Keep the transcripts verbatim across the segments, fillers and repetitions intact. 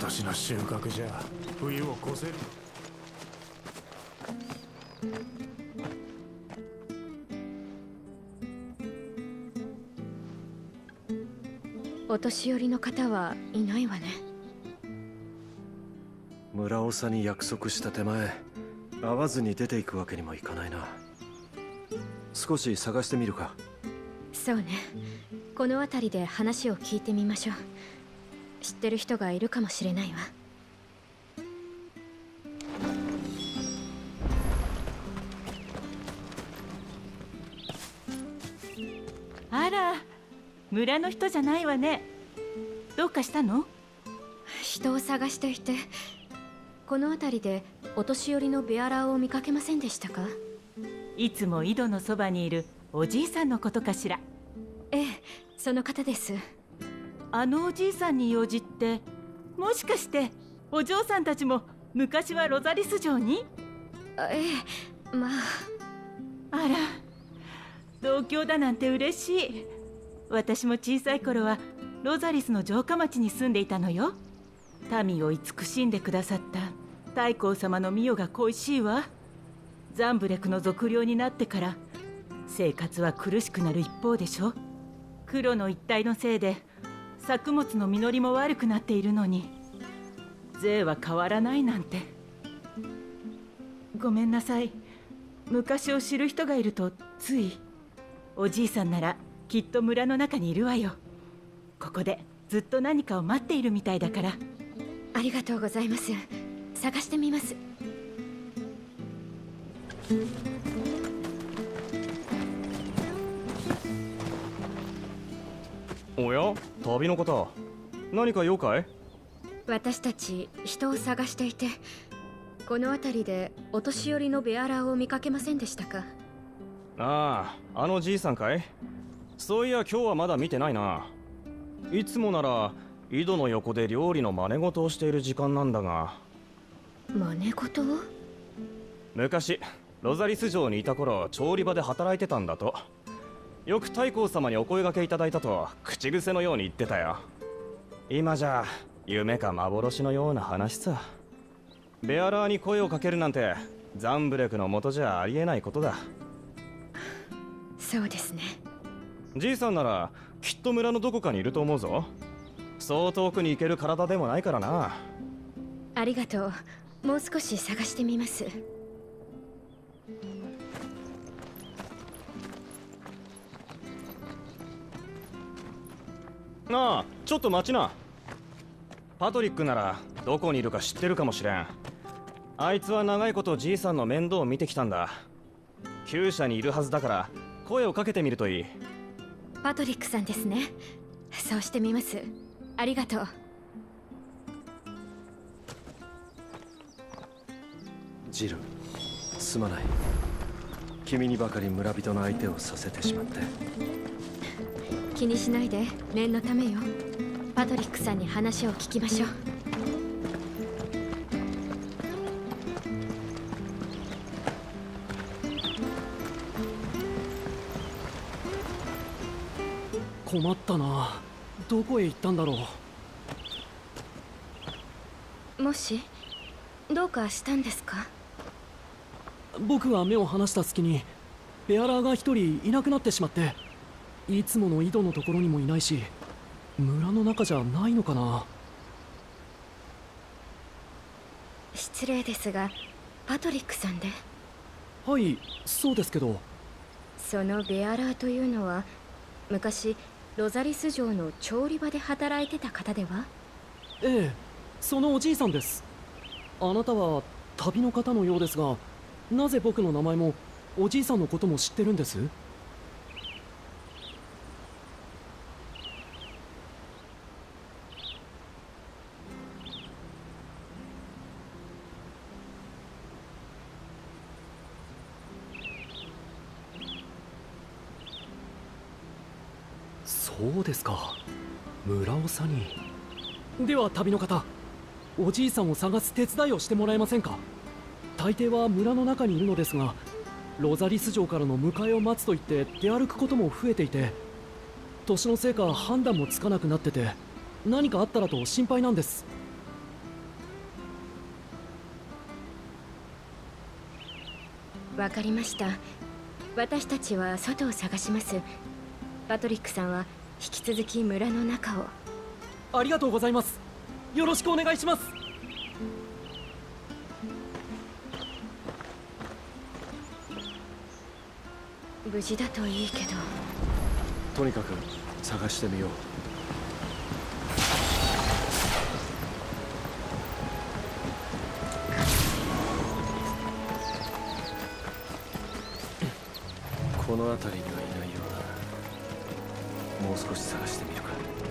年の収穫じゃ冬を越せる。 お年寄りの方はいないわね。 村長に約束した手前、会わずに出ていくわけにもいかないな。少し探してみるか。 そうね、この辺りで話を聞いてみましょう。知ってる人がいるかもしれないわ。 あら、村の人じゃないわね。どうかしたの？ 人を探していて、この辺りでお年寄りのベアラーを見かけませんでしたか？ いつも井戸のそばにいるおじいさんのことかしら。 ええ、その方です。 あのおじいさんに用事って、もしかしてお嬢さんたちも昔はロザリス城に？ ええ、まあ。 あら、同郷だなんて嬉しい。私も小さい頃はロザリスの城下町に住んでいたのよ。民を慈しんでくださった太閤様の御代が恋しいわ。ザンブレクの賊領になってから生活は苦しくなる一方でしょ。黒の一帯のせいで作物の実りも悪くなっているのに、税は変わらないなんて。ごめんなさい。昔を知る人がいるとつい。おじいさんならきっと村の中にいるわよ。ここでずっと何かを待っているみたいだから。 ありがとうございます。探してみます。 おや、旅の方、何か用かい？ 私たち人を探していて、この辺りでお年寄りのベアラーを見かけませんでしたか？ ああ、あのじいさんかい？そういや今日はまだ見てないな。いつもなら井戸の横で料理の真似事をしている時間なんだが。 真似事を？ 昔ロザリス城にいた頃、調理場で働いてたんだと。よく太閤様にお声掛けいただいたと口癖のように言ってたよ。今じゃ夢か幻のような話さ。ベアラーに声をかけるなんてザンブレクの元じゃありえないことだ。 そうですね。 じいさんならきっと村のどこかにいると思うぞ。そう遠くに行ける体でもないからな。 ありがとう。もう少し探してみます。 なあ、ちょっと待ちな。パトリックならどこにいるか知ってるかもしれん。あいつは長いことじいさんの面倒を見てきたんだ。厩舎にいるはずだから声をかけてみるといい。 パトリックさんですね。そうしてみます。ありがとう。 ジル、すまない。君にばかり村人の相手をさせてしまって。 気にしないで、念のためよ。パトリックさんに話を聞きましょう。 困ったな。どこへ行ったんだろう。もしどうかしたんですか？ 僕が目を離した隙にベアラーが一人いなくなってしまって、いつもの井戸のところにもいないし、村の中じゃないのかな。 失礼ですが、パトリックさんで？ はい、そうですけど。 そのベアラーというのは昔ロザリス城の調理場で働いてた方では？ ええ、そのおじいさんです。あなたは旅の方のようですが、なぜ僕の名前もおじいさんのことも知ってるんです？そうですか、村長に。では旅の方、おじいさんを探す手伝いをしてもらえませんか？大抵は村の中にいるのですが、ロザリス城からの迎えを待つと言って出歩くことも増えていて、年のせいか判断もつかなくなってて、何かあったらと心配なんです。 わかりました。私たちは外を探します。パトリックさんは引き続き村の中を。 ありがとうございます。よろしくお願いします。 無事だといいけど。 とにかく探してみよう。この辺りにはいないようだ。もう少し探してみるか。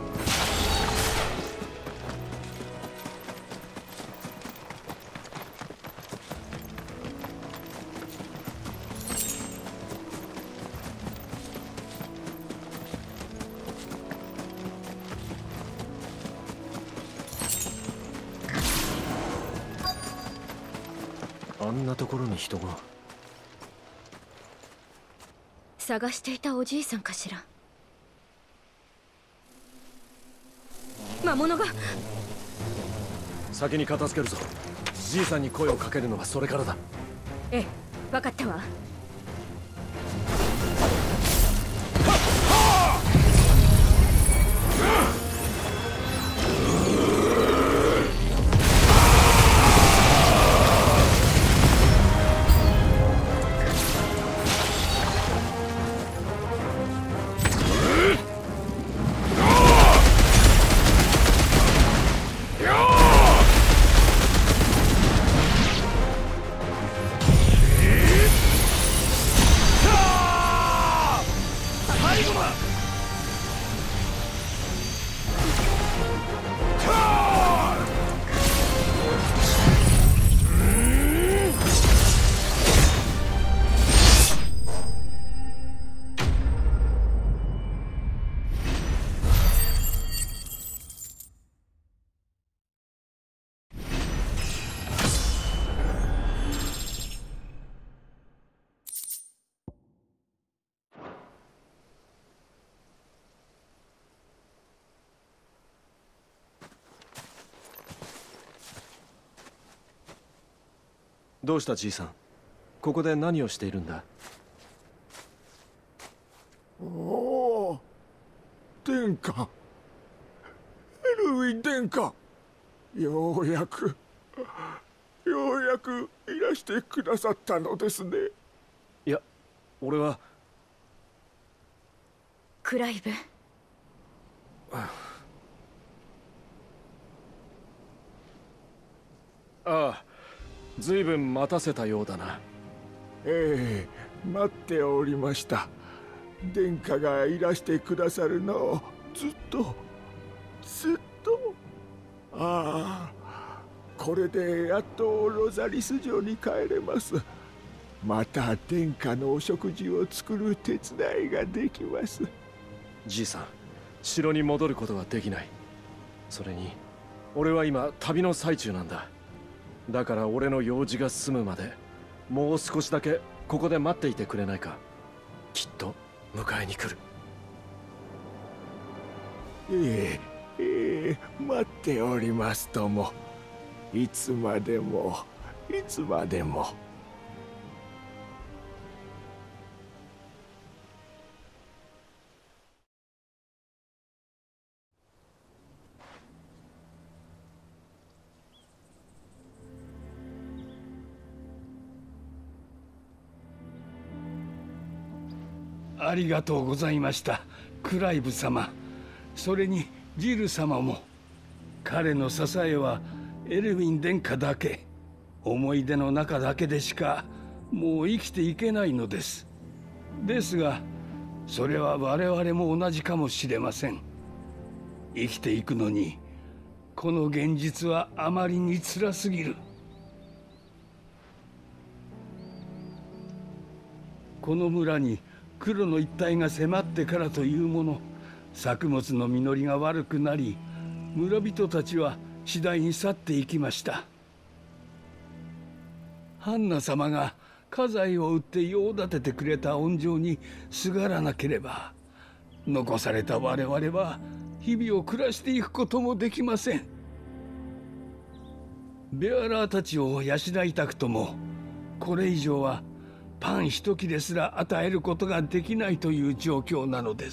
あんなところに人が。 探していたおじいさんかしら。魔物が。 先に片付けるぞ。じいさんに声をかけるのはそれからだ。 ええ、分かったわ。 どうしたじいさん、ここで何をしているんだ。 おお、殿下、エルウィン殿下、ようやくようやくいらしてくださったのですね。 いや、俺はクライブ。 ああ、ずいぶん待たせたようだな。 ええ、待っておりました。殿下がいらしてくださるのをずっとずっと。ああ、これでやっとロザリス城に帰れます。また殿下のお食事を作る手伝いができます。 じいさん、城に戻ることはできない。それに俺は今旅の最中なんだ。だから俺の用事が済むまでもう少しだけここで待っていてくれないか。きっと迎えに来る。 ええええ、待っておりますとも。いつまでもいつまでも。 ありがとうございました、クライブ様。それにジル様も。彼の支えはエルウィン殿下だけ、思い出の中だけでしかもう生きていけないのです。ですがそれは我々も同じかもしれません。生きていくのにこの現実はあまりに辛すぎる。この村に黒の一帯が迫ってからというもの、作物の実りが悪くなり、村人たちは次第に去っていきました。ハンナ様が家財を売って用立ててくれた恩情にすがらなければ、残された我々は日々を暮らしていくこともできません。ベアラーたちを養いたくとも、これ以上はパン一切れすら与えることができないという状況なのです。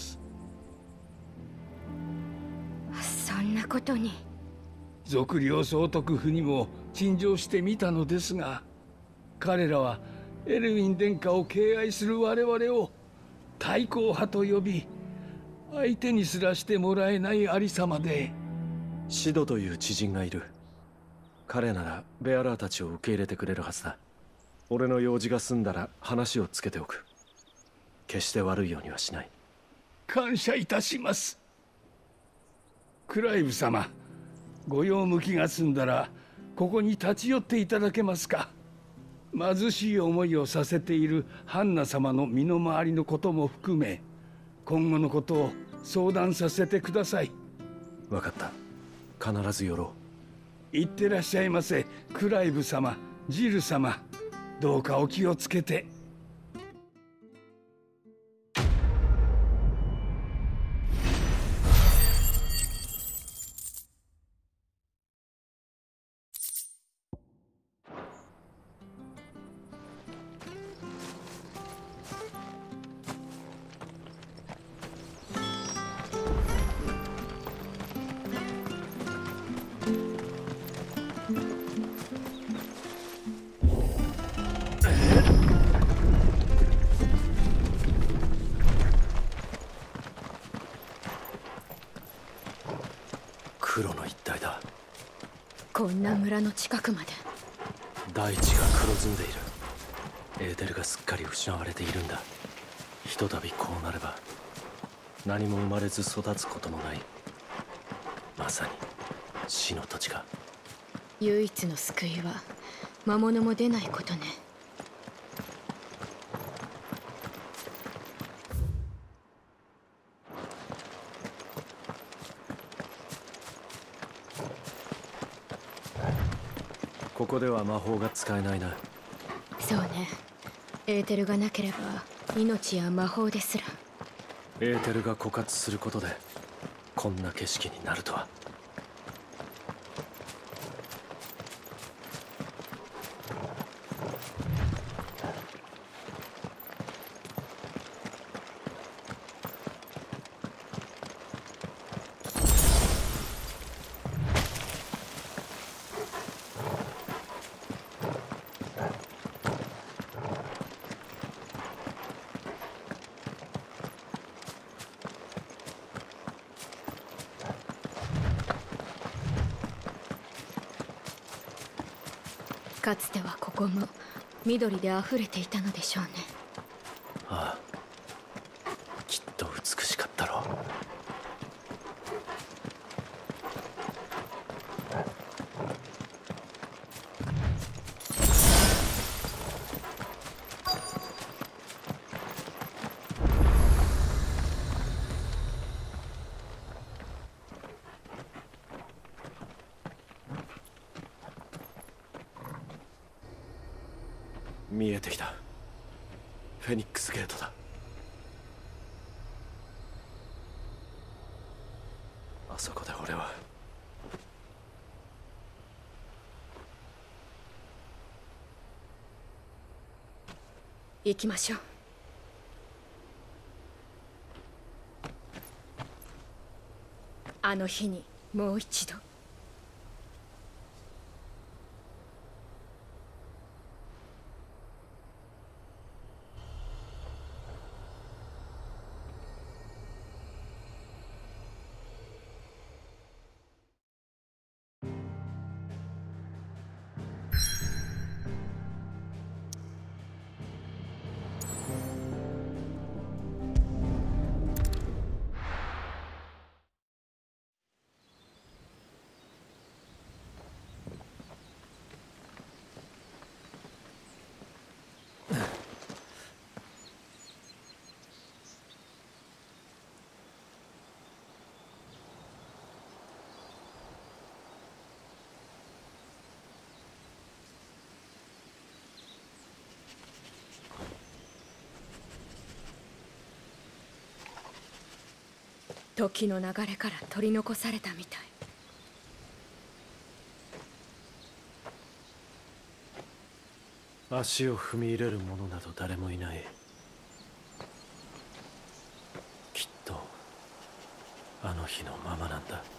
そんなことに。 賊領総督府にも陳情してみたのですが、彼らはエルウィン殿下を敬愛する我々を対抗派と呼び、相手にすらしてもらえないありさまで。 シドという知人がいる。彼ならベアラーたちを受け入れてくれるはずだ。俺の用事が済んだら話をつけておく。決して悪いようにはしない。 感謝いたします。クライブ様、ご用向きが済んだらここに立ち寄っていただけますか。貧しい思いをさせているハンナ様の身の回りのことも含め、今後のことを相談させてください。 分かった。必ず寄ろう。いってらっしゃいませ、クライブ様、ジル様。どうかお気をつけて。 黒の一帯だ。 こんな村の近くまで。 大地が黒ずんでいる。エーテルがすっかり失われているんだ。ひとたびこうなれば何も生まれず育つことのない、まさに死の土地か。 唯一の救いは魔物も出ないことね。 ここでは魔法が使えないな。 そうね。エーテルがなければ命や魔法ですら。 エーテルが枯渇することでこんな景色になるとは。 かつてはここも緑であふれていたのでしょうね。 ああ、きっと美しかったろう。見えてきた。フェニックスゲートだ。あそこで俺は行きましょう。あの日にもう一度。時の流れから取り残されたみたい。 足を踏み入れる者など誰もいない。きっとあの日のままなんだ。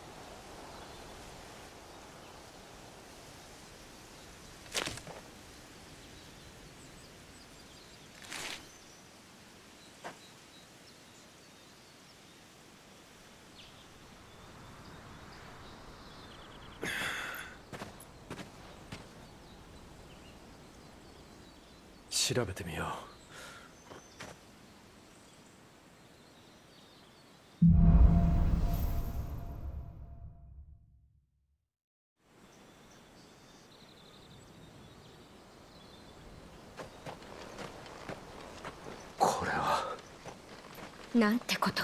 調べてみよう。これはなんてこと。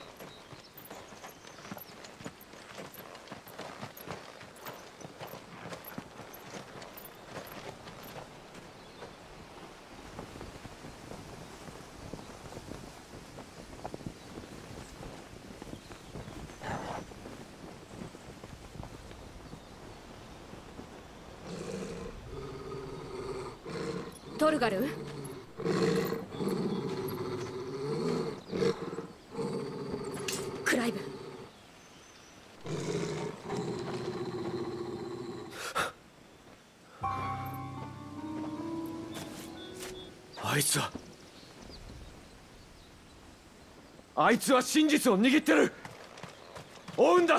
トルガル？クライブ。 あいつはあいつは真実を握ってる。追うんだ。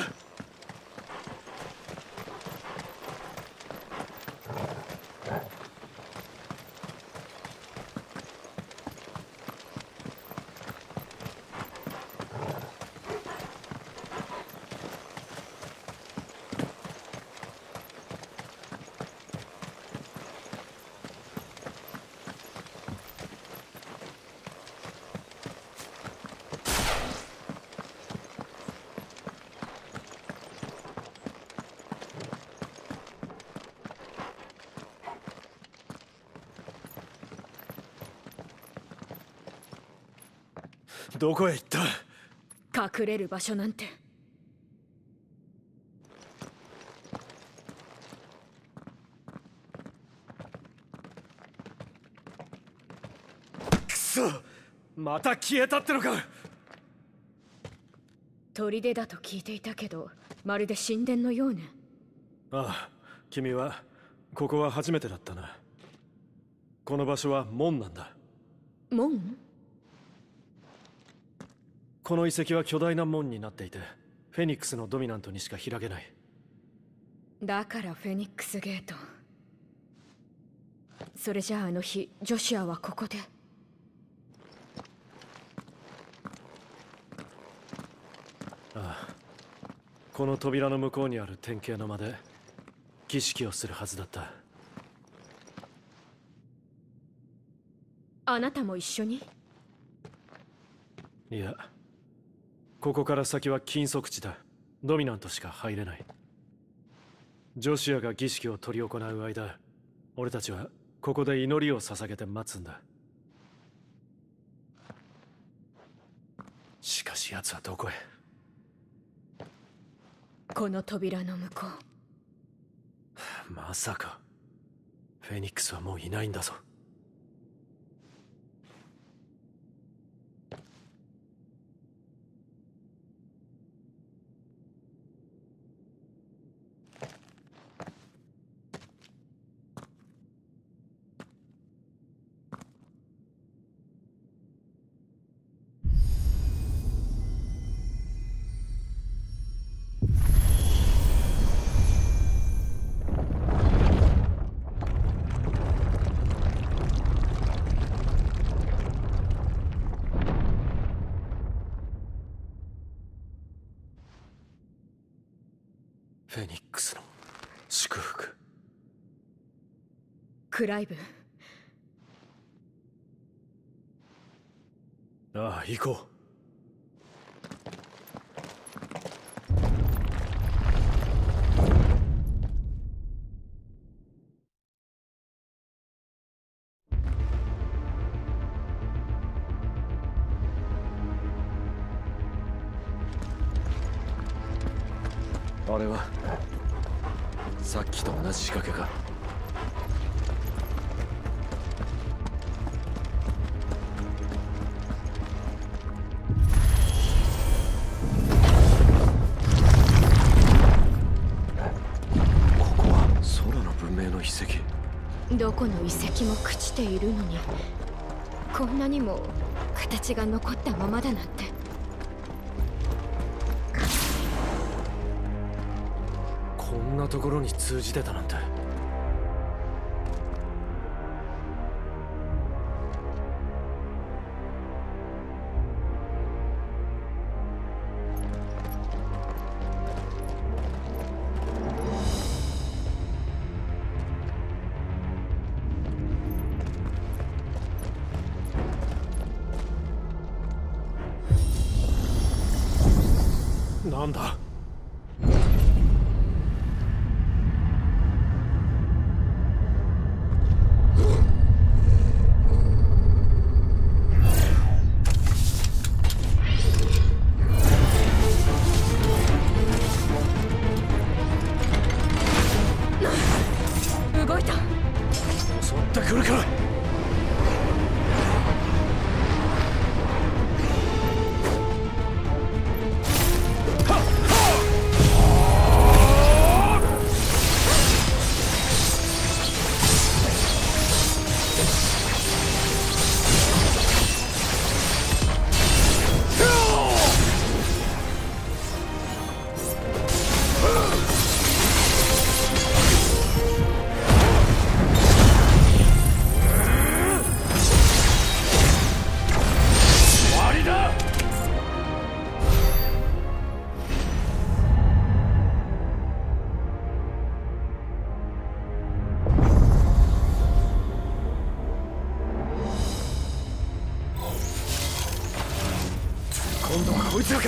どこへ行った？ 隠れる場所なんて。 くそ、また消えたってのか。 砦だと聞いていたけど、まるで神殿のようね。 ああ、君はここは初めてだったな。この場所は門なんだ。 門？ この遺跡は巨大な門になっていて、フェニックスのドミナントにしか開けない。 だからフェニックスゲート。それじゃああの日ジョシュアはここで。 ああ、この扉の向こうにある典型の間で儀式をするはずだった。 あなたも一緒に？ いや、ここから先は禁足地だ。ドミナントしか入れない。ジョシュアが儀式を執り行う間、俺たちはここで祈りを捧げて待つんだ。しかし奴はどこへ？ この扉の向こう。まさかフェニックスはもういないんだぞ。フェニックスの祝福。 クライブ。 ああ、行こう。あれはさっきと同じ仕掛けか。 どこの遺跡も朽ちているのに、こんなにも形が残ったままだなんて。 こんなところに通じてたなんて。なんだ。 動いた。 襲ってくるか。今度はこいつらか。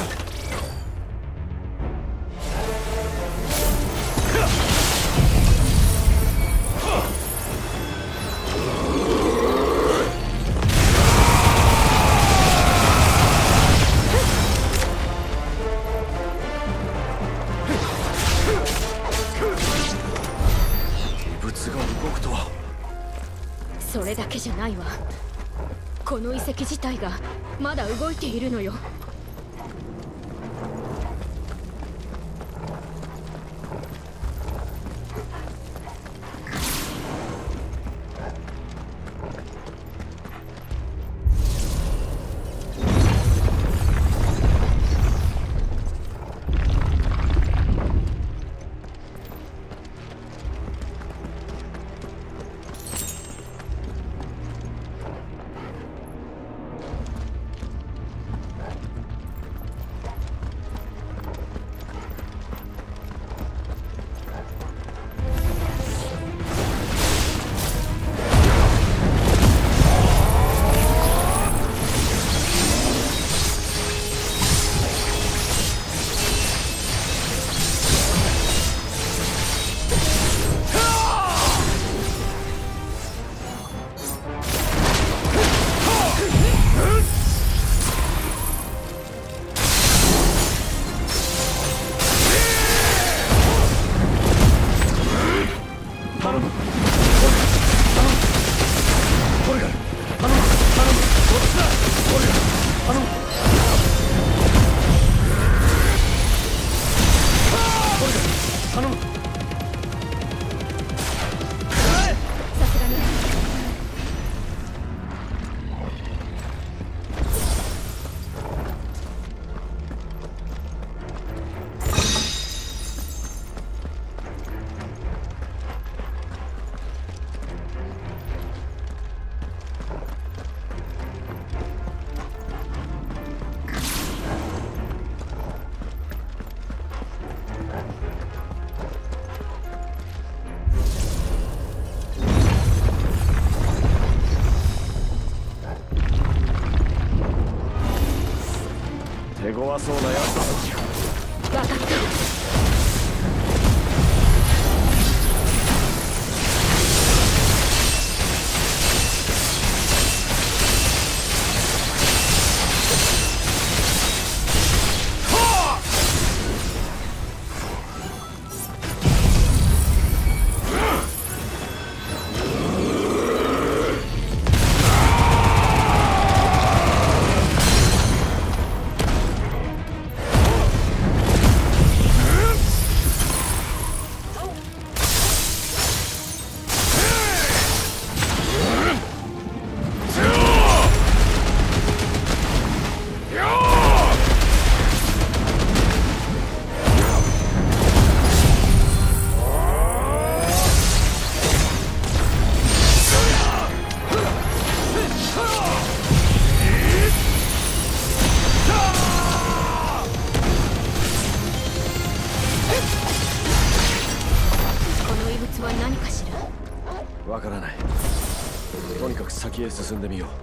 異物が動くとは。 それだけじゃないわ。この遺跡自体がまだ動いているのよ。 手強そうなやつだ。 分かった。 この異物は何かしら？ わからない。とにかく先へ進んでみよう。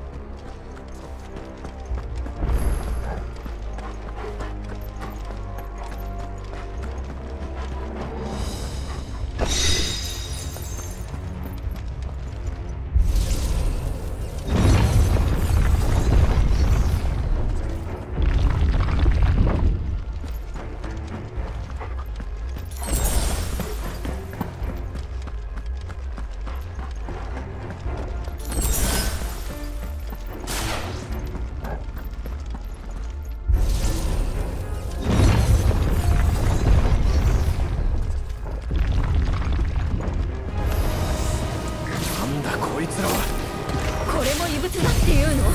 これも異物だっていうの？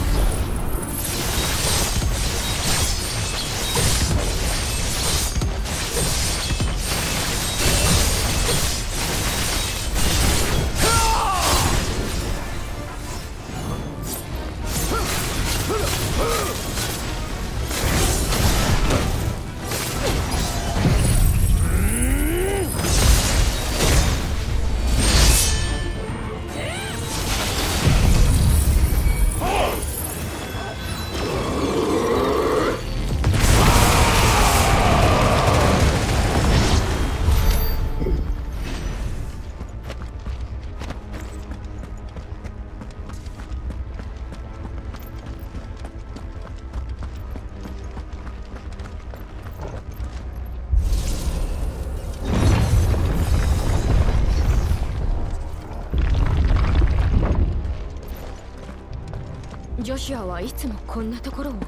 ジョシュアはいつもこんなところを？いや、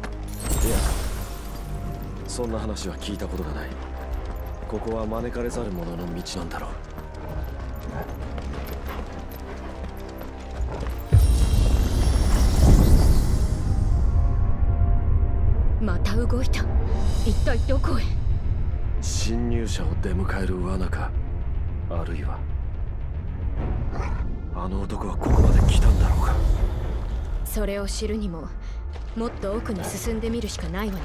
そんな話は聞いたことがない。ここは招かれざる者の道なんだろう。また動いた。一体どこへ？ 侵入者を出迎える罠か、あるいはあの男はここまで来たんだろうか。 それを知るにももっと奥に進んでみるしかないわね。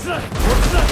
つだこっちだ。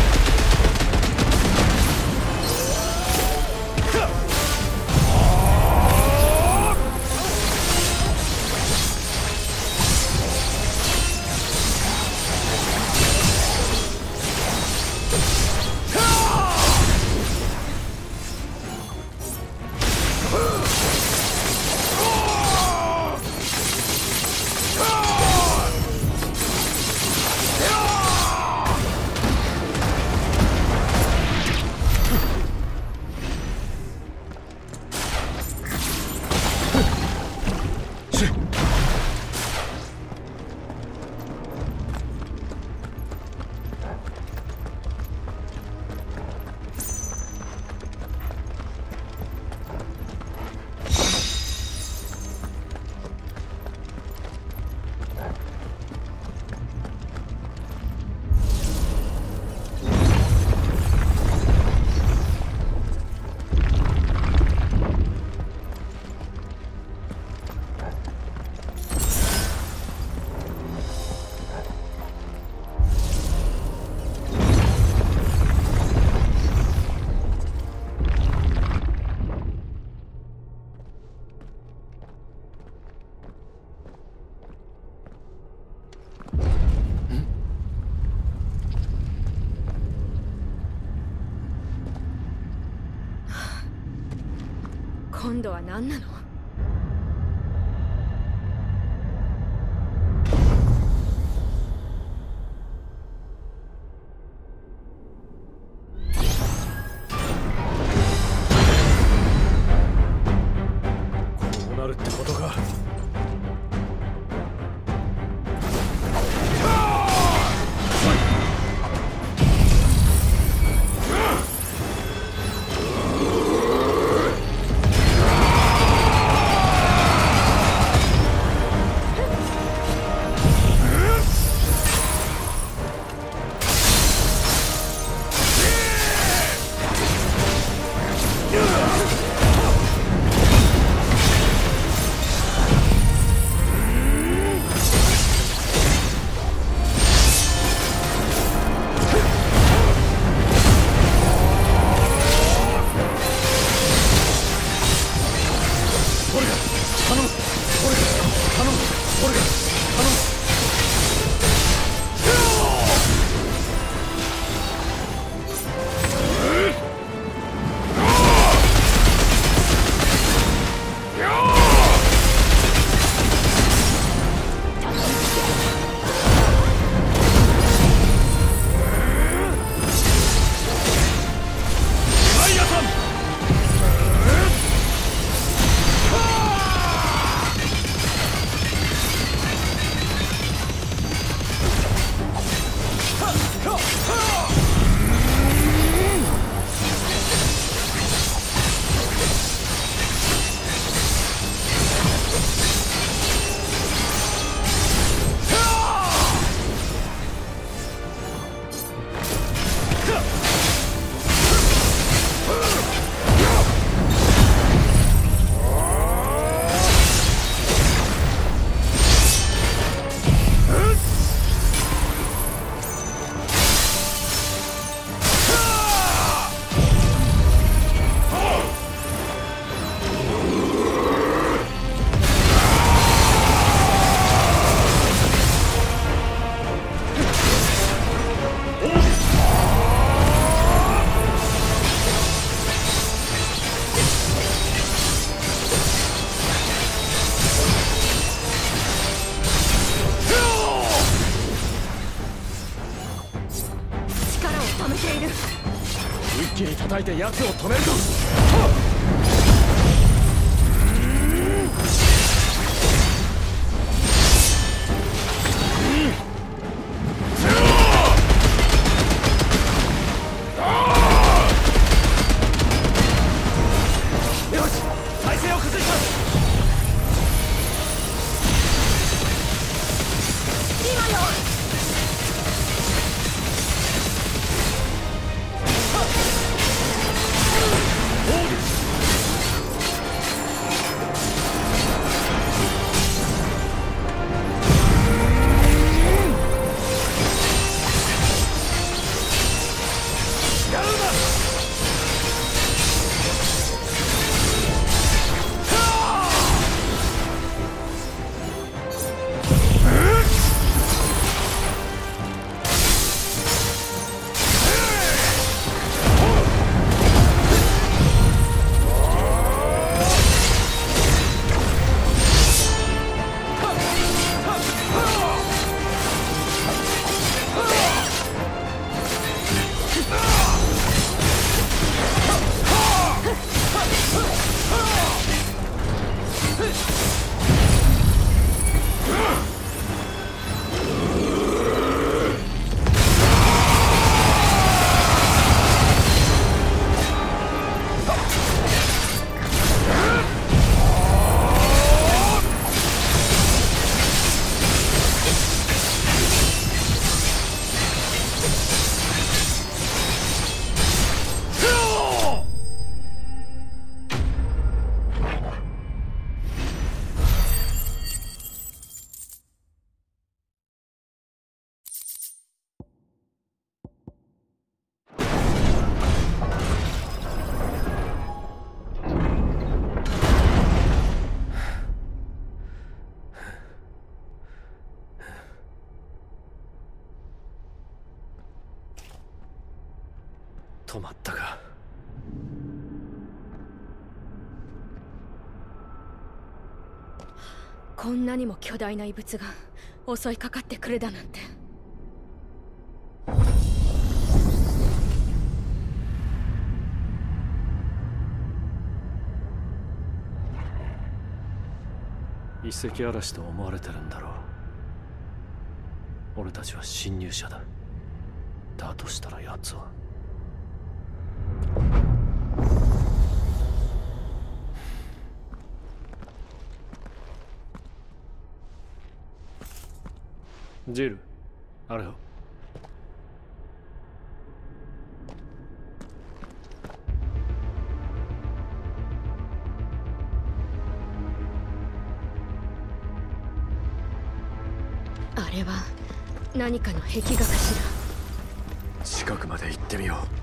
今度は何なの？ こうなるってことか。一気に叩いて奴を止めるぞ。よし、体勢を崩した。今よ。オーディ止まったか。 こんなにも巨大な異物が襲いかかってくるだなんて。 遺跡嵐と思われてるんだろう。俺たちは侵入者だ。だとしたら奴はジル、あれを。 あれは何かの壁画かしら。 近くまで行ってみよう。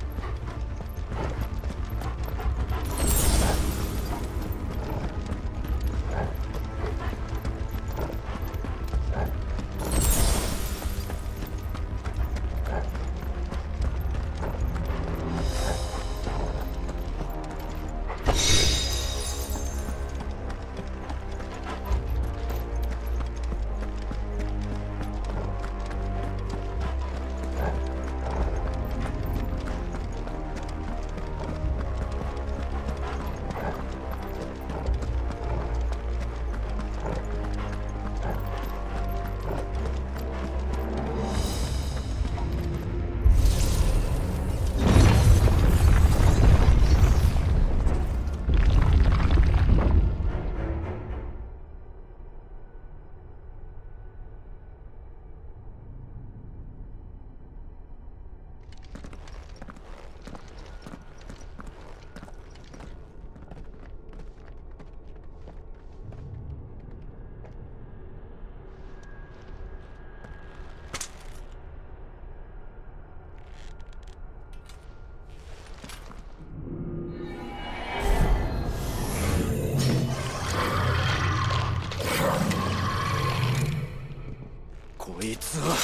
こいつは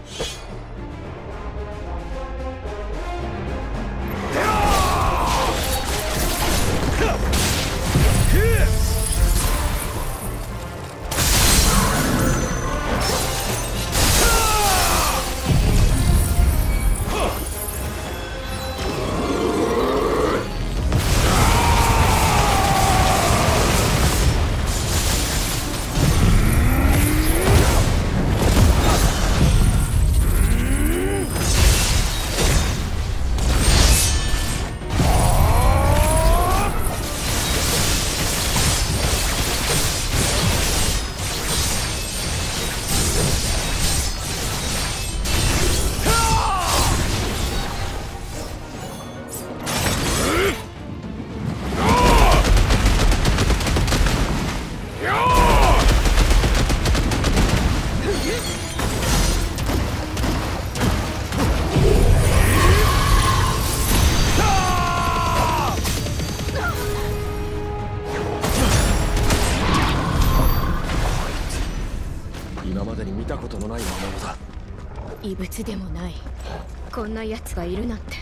今までに見たことのない魔物だ。 異物でもない。こんな奴がいるなんて。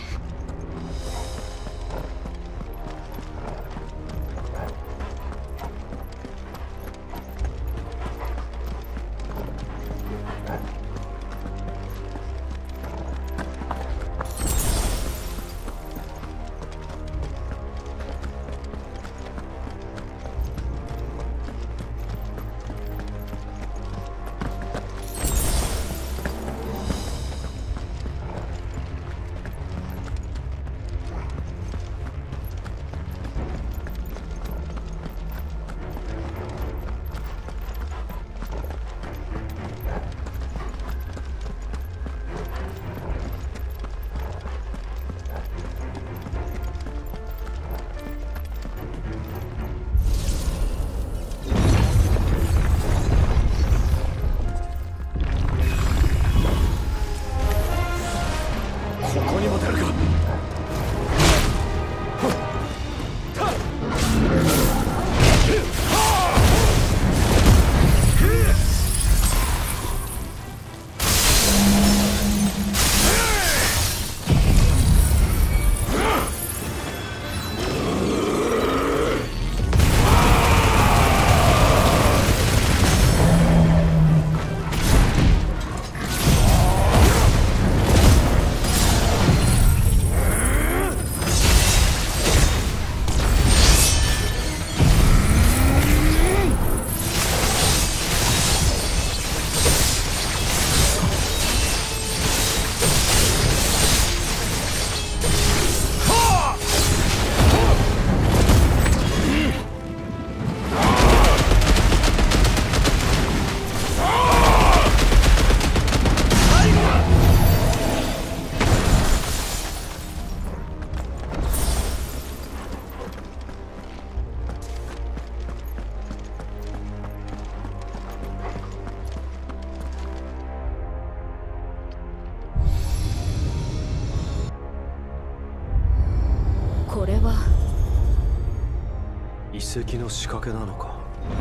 石の仕掛けなのか。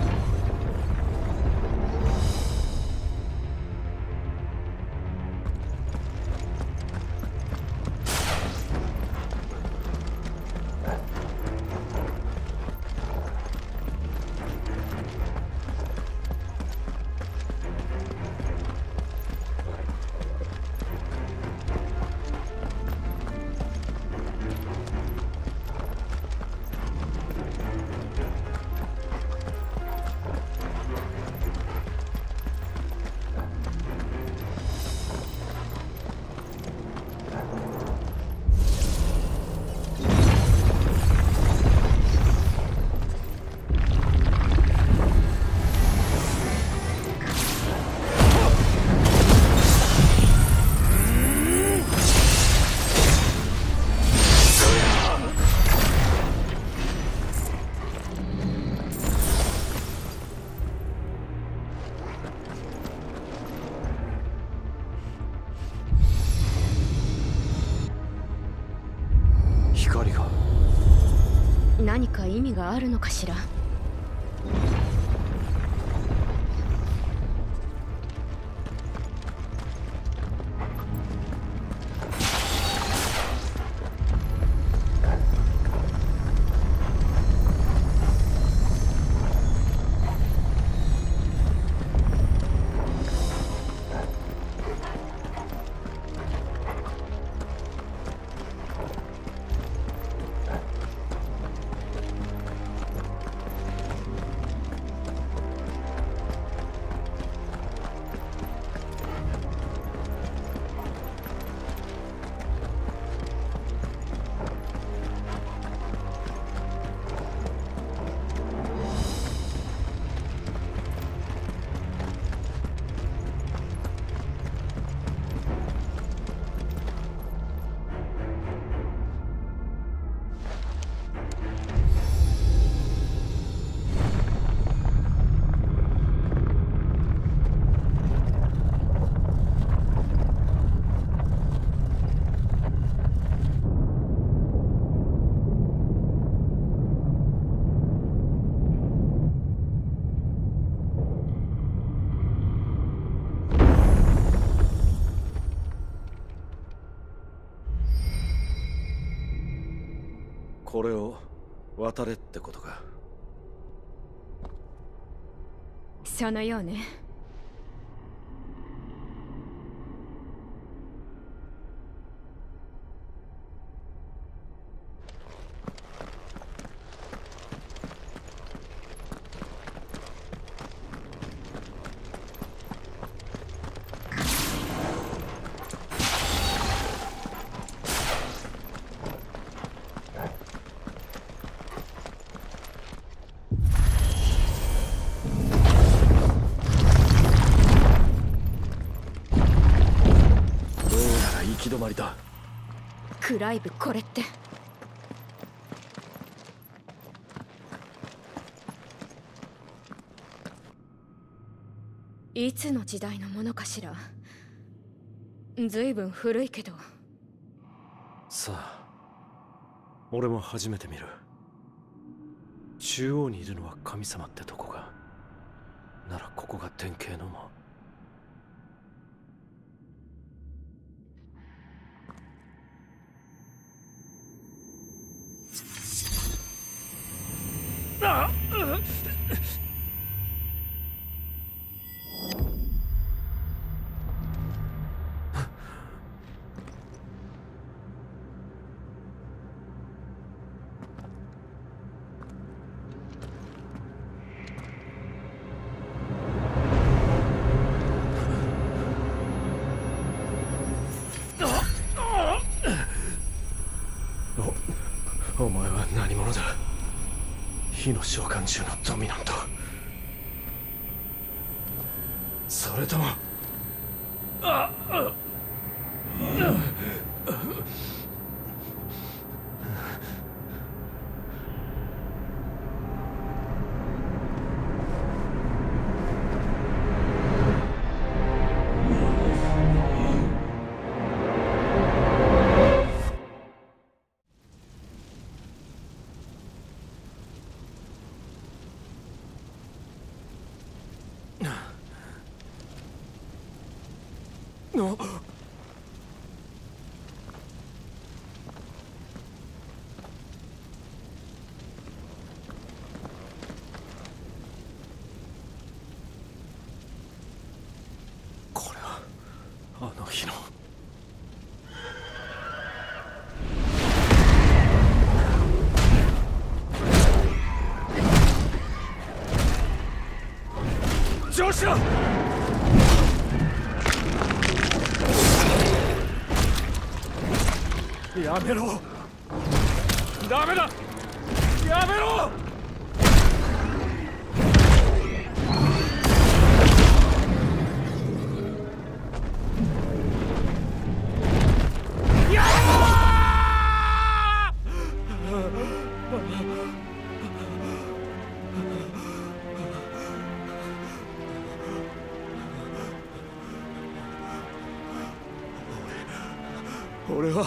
何か意味があるのかしら。 これを渡れってことか。 そのようね。 行き止まりだ。 クライブ、これっていつの時代のものかしら。ずいぶん古いけど。 さあ、俺も初めて見る。中央にいるのは神様ってとこか。ならここが典型の間。お、お前は何者だ。火の召喚獣のドミナント。それともああなこれはあの日のジョシュア！やめろ！ダメだ！やめろ！や俺は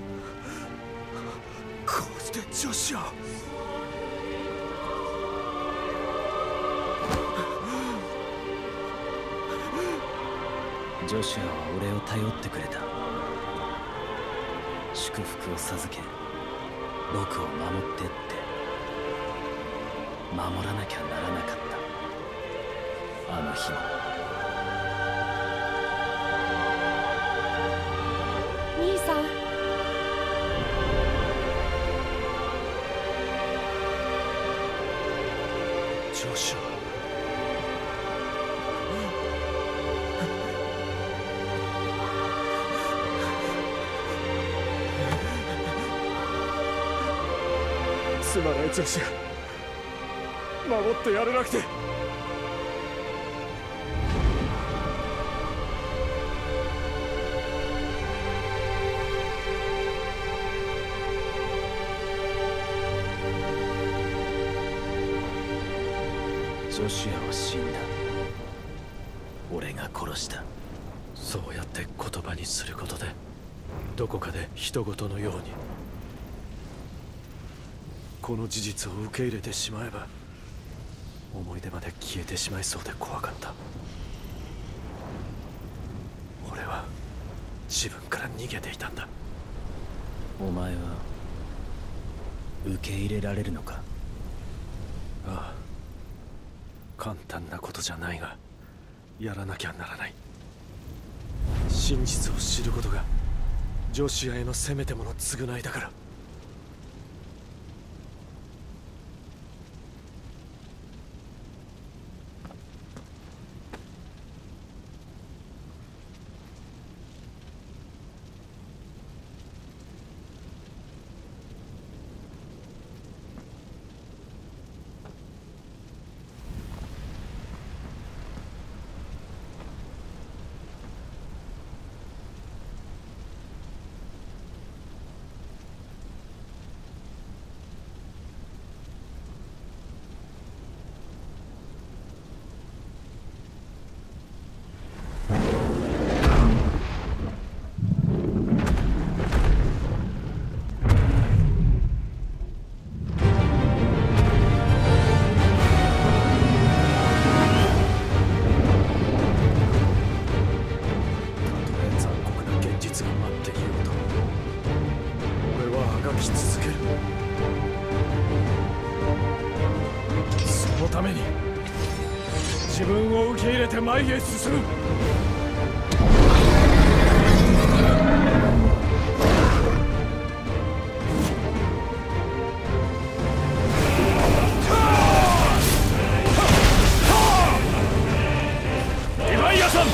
こうしてジョシュアジョシュアは俺を頼ってくれた。祝福を授け僕を守ってって守らなきゃならなかった。あの日も兄さん、 ジョシュアすまないジョシュア、守ってやれなくて。 ジョシュアは死んだ。俺が殺した。 そうやって言葉にすることでどこかで人事のように、この事実を受け入れてしまえば思い出まで消えてしまいそうで怖かった。俺は自分から逃げていたんだ。 お前は受け入れられるのか？ ああ、簡単なことじゃないがやらなきゃならない。真実を知ることがジョシュアへのせめてもの償いだから。自分を受け入れて前へ進む。リヴァイアさん、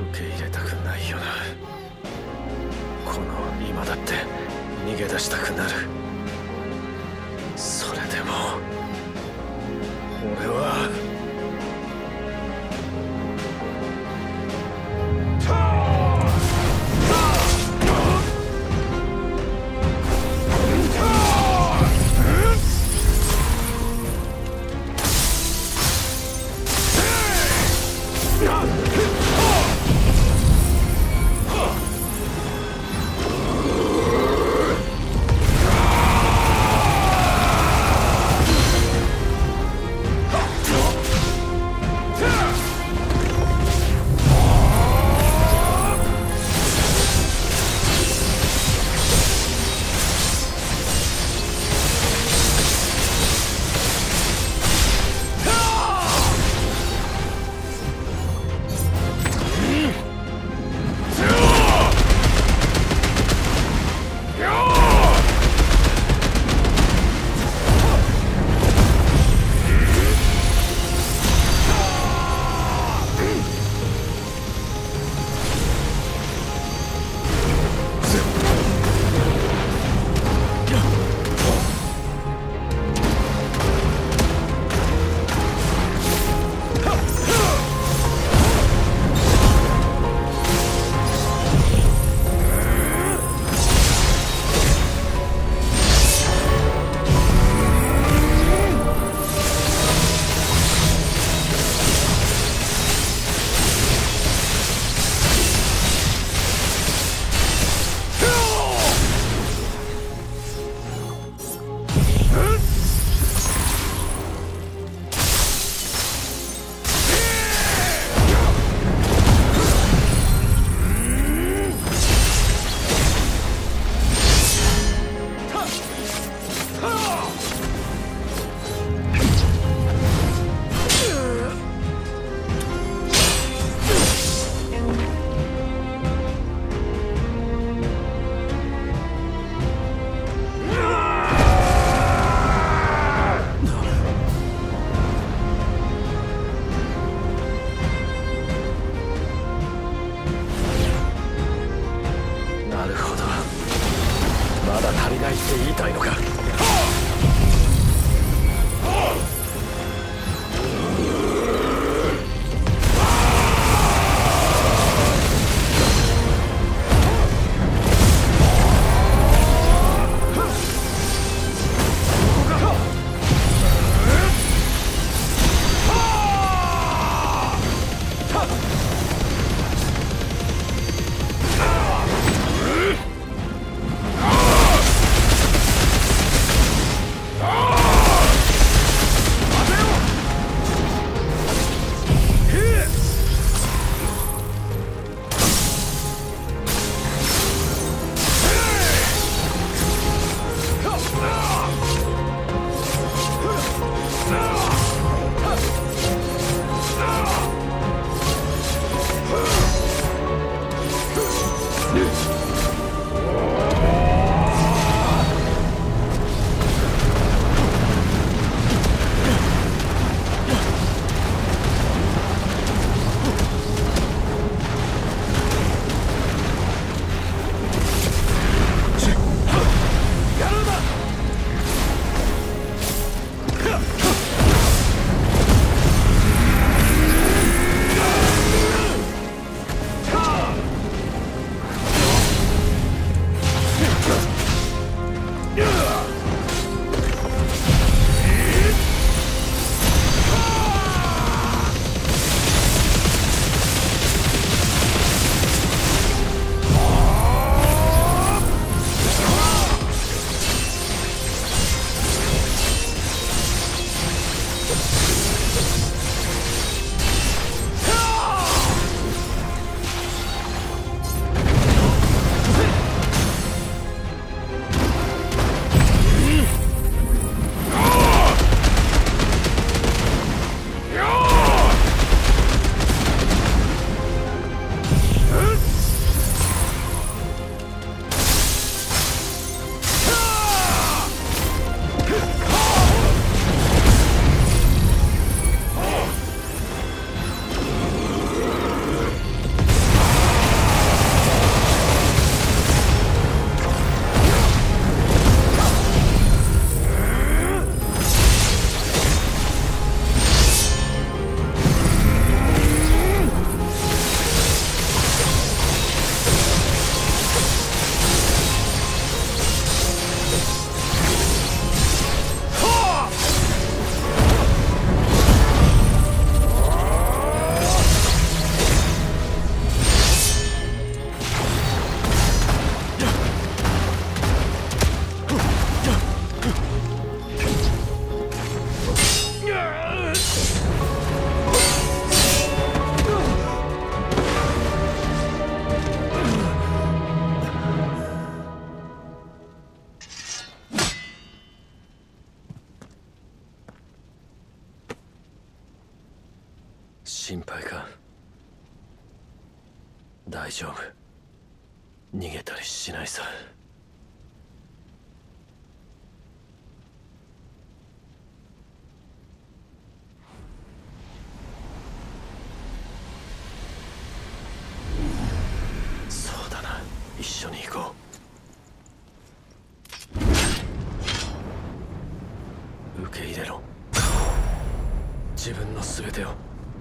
受け入れたくないよな。この今だって逃げ出したくなる。それでも俺は言いたいのか。 大丈夫。逃げたりしないさ。そうだな、一緒に行こう。受け入れろ、自分の全てを。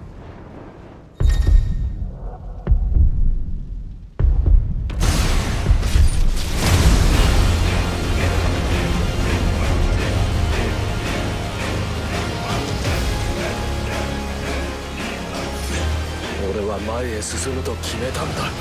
俺は前へ進むと決めたんだ。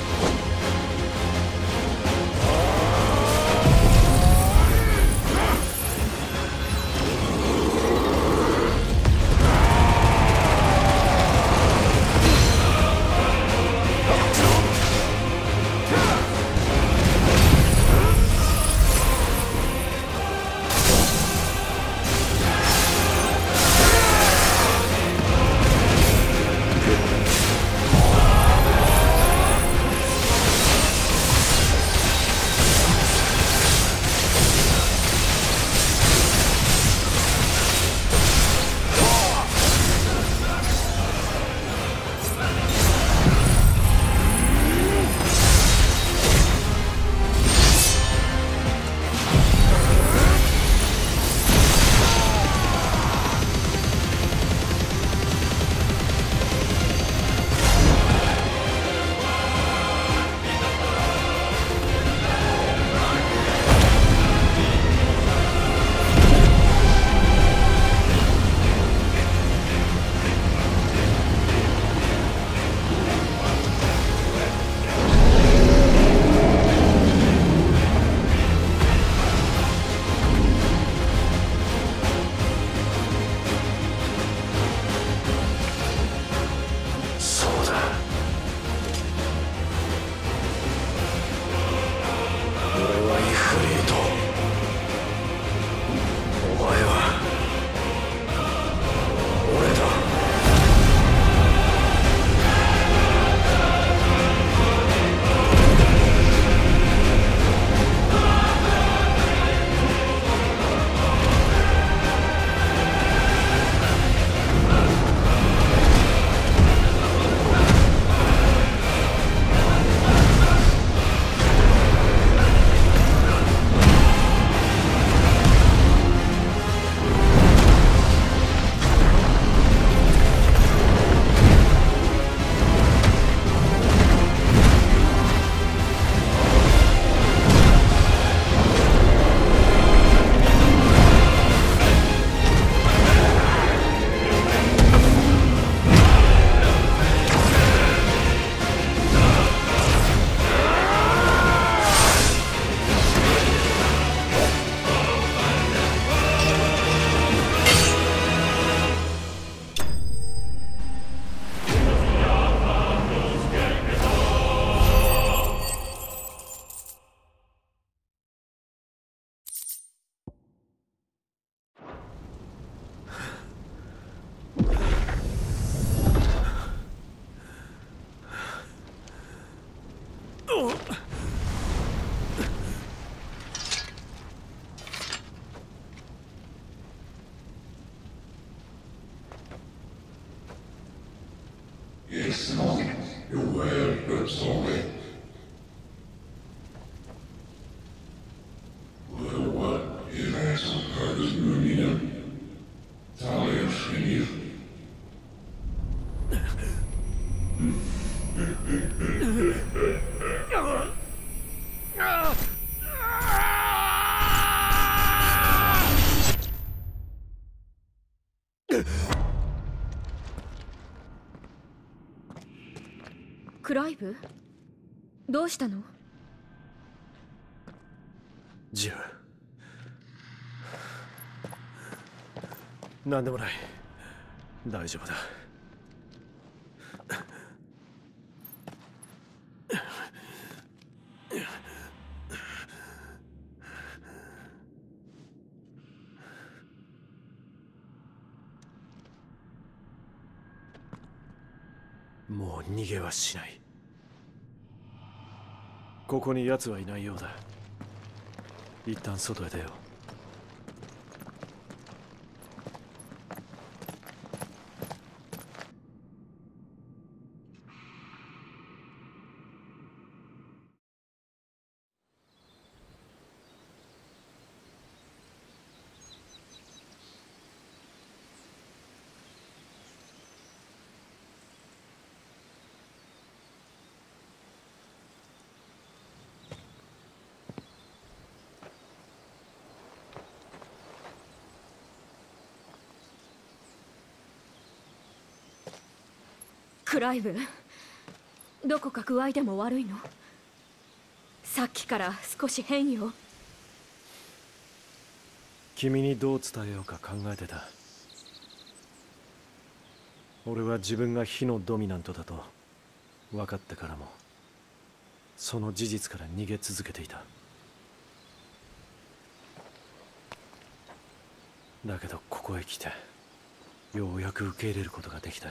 It's not your word, but sorry. Well, if that's a purpose, Lumina, Talia Shinir. クライブ？どうしたの？ ジル、何でもない。大丈夫だ。もう逃げはしない。 ここに奴はいないようだ。一旦外へ出よう。 クライブ、どこか具合でも悪いの？さっきから少し変よ。 君にどう伝えようか考えてた。俺は自分が火のドミナントだと分かってからもその事実から逃げ続けていた。だけどここへ来てようやく受け入れることができたよ。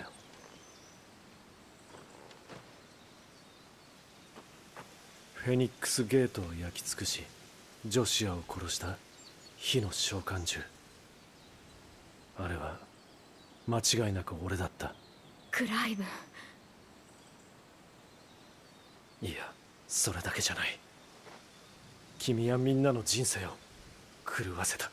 フェニックスゲートを焼き尽くしジョシアを殺した火の召喚獣。あれは間違いなく俺だった。 クライブ。 いや、それだけじゃない。君はみんなの人生を狂わせた。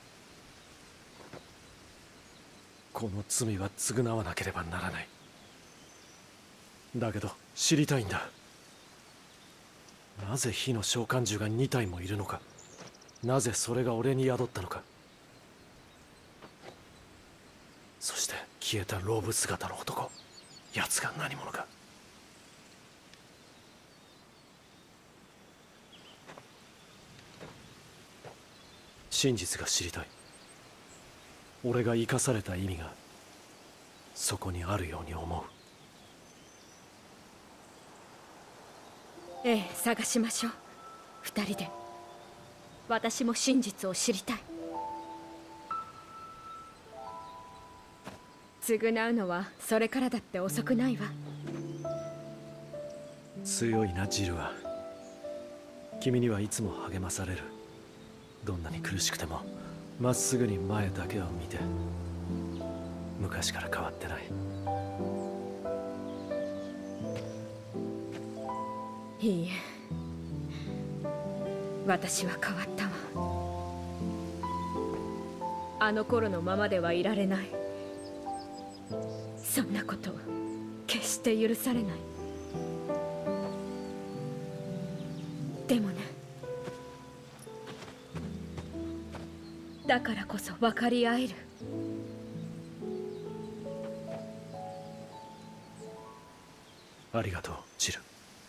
この罪は償わなければならない。だけど知りたいんだ。なぜ火の召喚獣がに体もいるのか。なぜそれが俺に宿ったのか。そして消えたローブ姿の男、奴が何者か。真実が知りたい。俺が生かされた意味がそこにあるように思う。 ええ、探しましょう。二人で。私も真実を知りたい。償うのはそれからだって遅くないわ。 強いなジルは。君にはいつも励まされる。どんなに苦しくてもまっすぐに前だけを見て。昔から変わってない。 いいえ、私は変わったわ。あの頃のままではいられない。そんなこと決して許されない。でもね、だからこそ分かり合える。 ありがとうジル。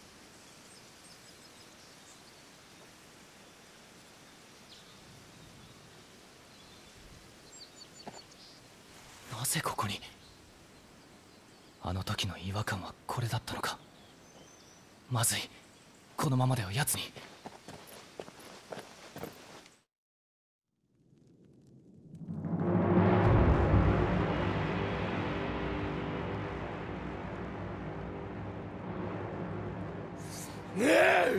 なぜここに。あの時の違和感はこれだったのか。まずい、このままでは奴に。 ねえ。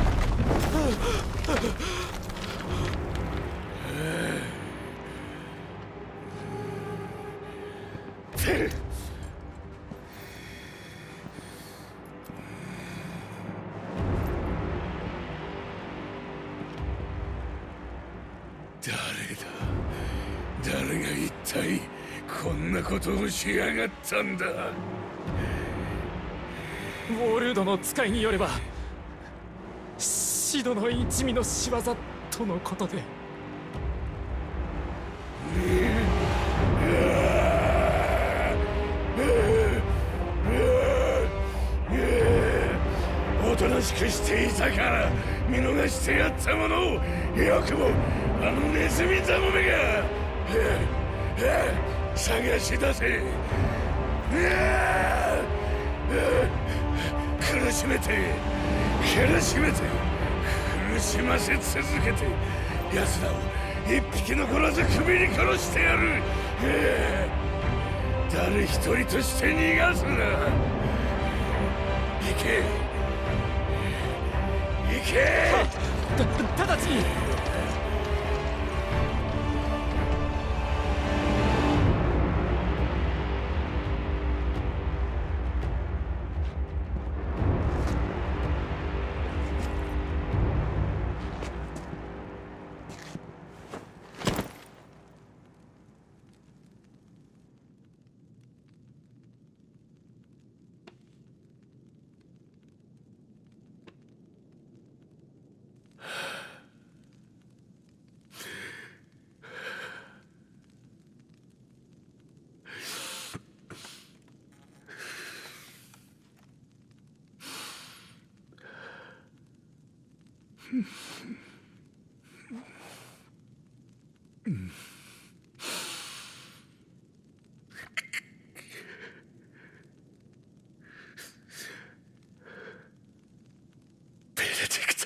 誰だ。誰が一体こんなことをしやがったんだ。 ウォールードの使いによればシドの一味の仕業とのことで。 おとなしくしていたから見逃してやったものを、よくもあのネズミザモめが探し出せ。苦しめて苦しめて苦しませ続けて、奴らを一匹残らず首に殺してやる。誰一人として逃がすな。行けけ。 た直ちに。 ベネディクト。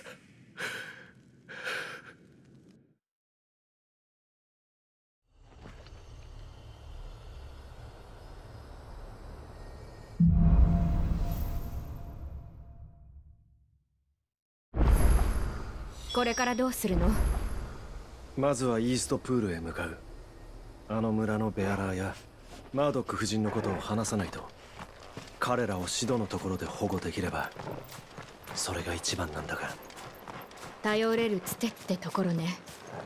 これからどうするの？ まずはイーストプールへ向かう。あの村のベアラーやマードック夫人のことを話さないと。彼らをシドのところで保護できればそれが一番なんだが。 頼れるつてってところね。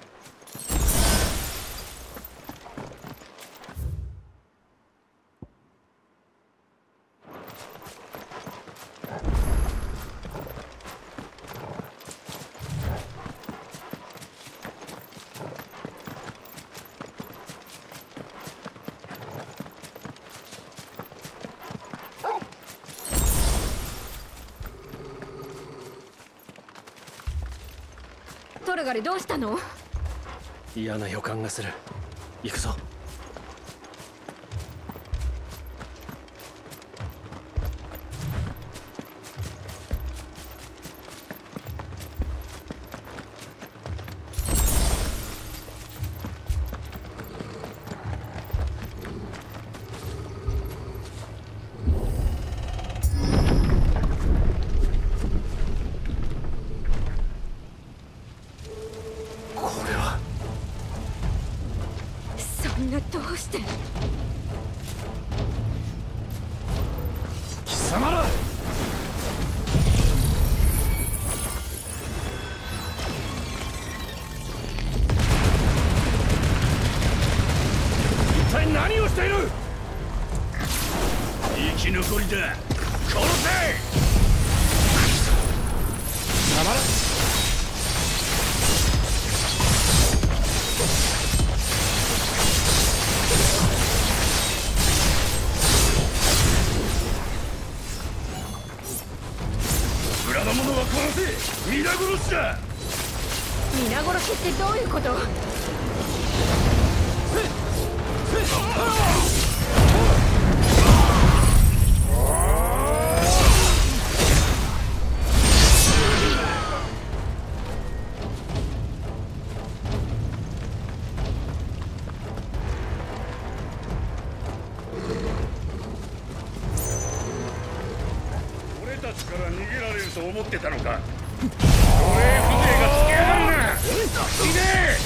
トルガル、どうしたの？ 嫌な予感がする。行くぞ。 どうして？ 貴様ら！一体何をしている？ 生き残りだ。殺せ！ 貴様ら！ 皆殺しだ。 皆殺しってどういうこと？ 俺たちから逃げられると思ってたのか。奴隷風情がつけやがるな。死ね！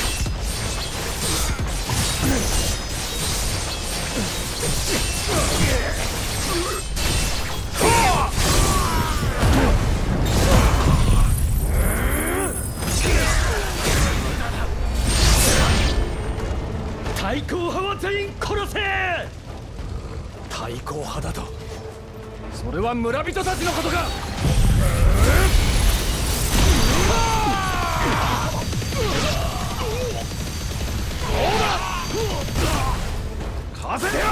対抗派は全員殺せ！対抗派だと？それは村人たちのことか！風よ！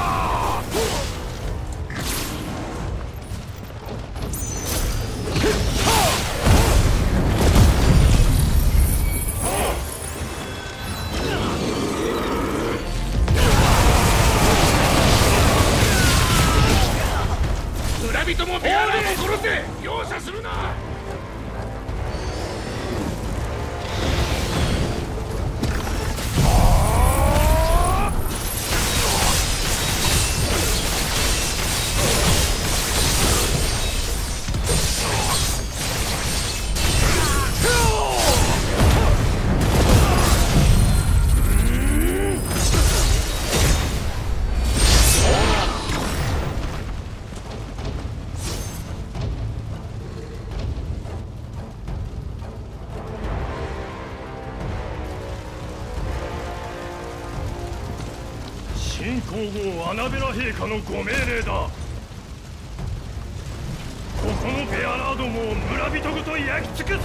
村人もベアラーも殺せ！容赦するな！ 新皇后アナベラ陛下のご命令だ。ここのベアラーどもを村人ごと焼き尽くせ。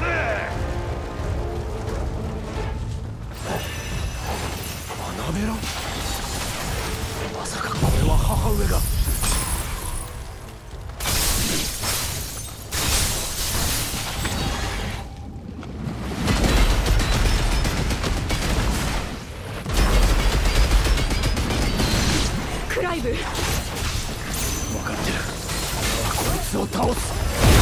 アナベラ？まさかこれは母上が。 クライブ。 分かってる。俺はこいつを倒す。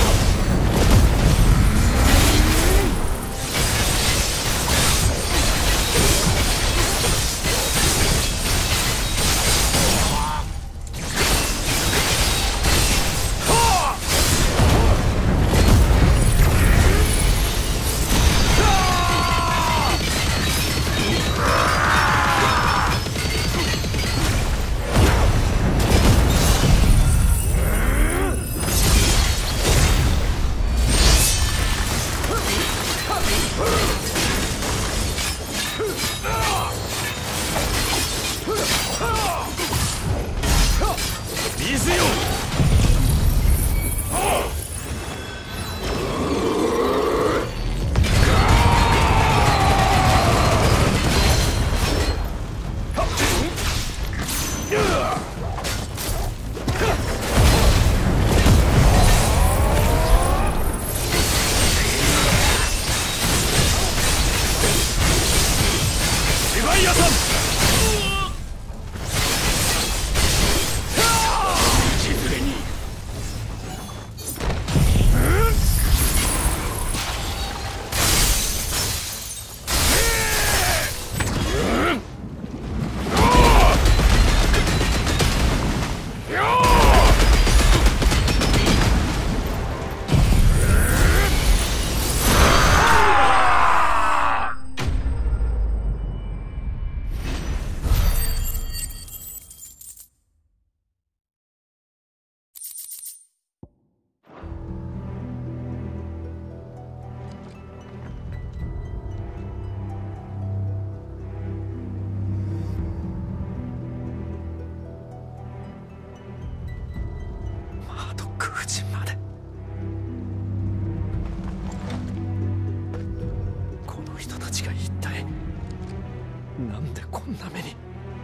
なんでこんな目に。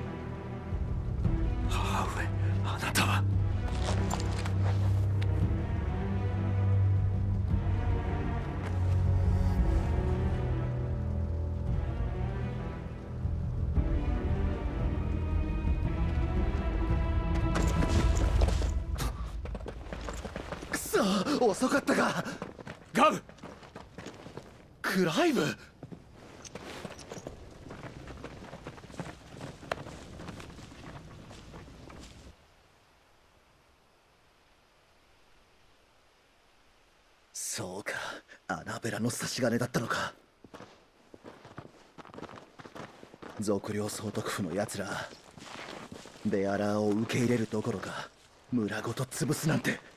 母上、あなたは。 くそ、遅かったか。 ガブ。 クライブ。そうか、アナベラの差し金だったのか。賊領総督府のやつらベアラーを受け入れるどころか村ごと潰すなんて。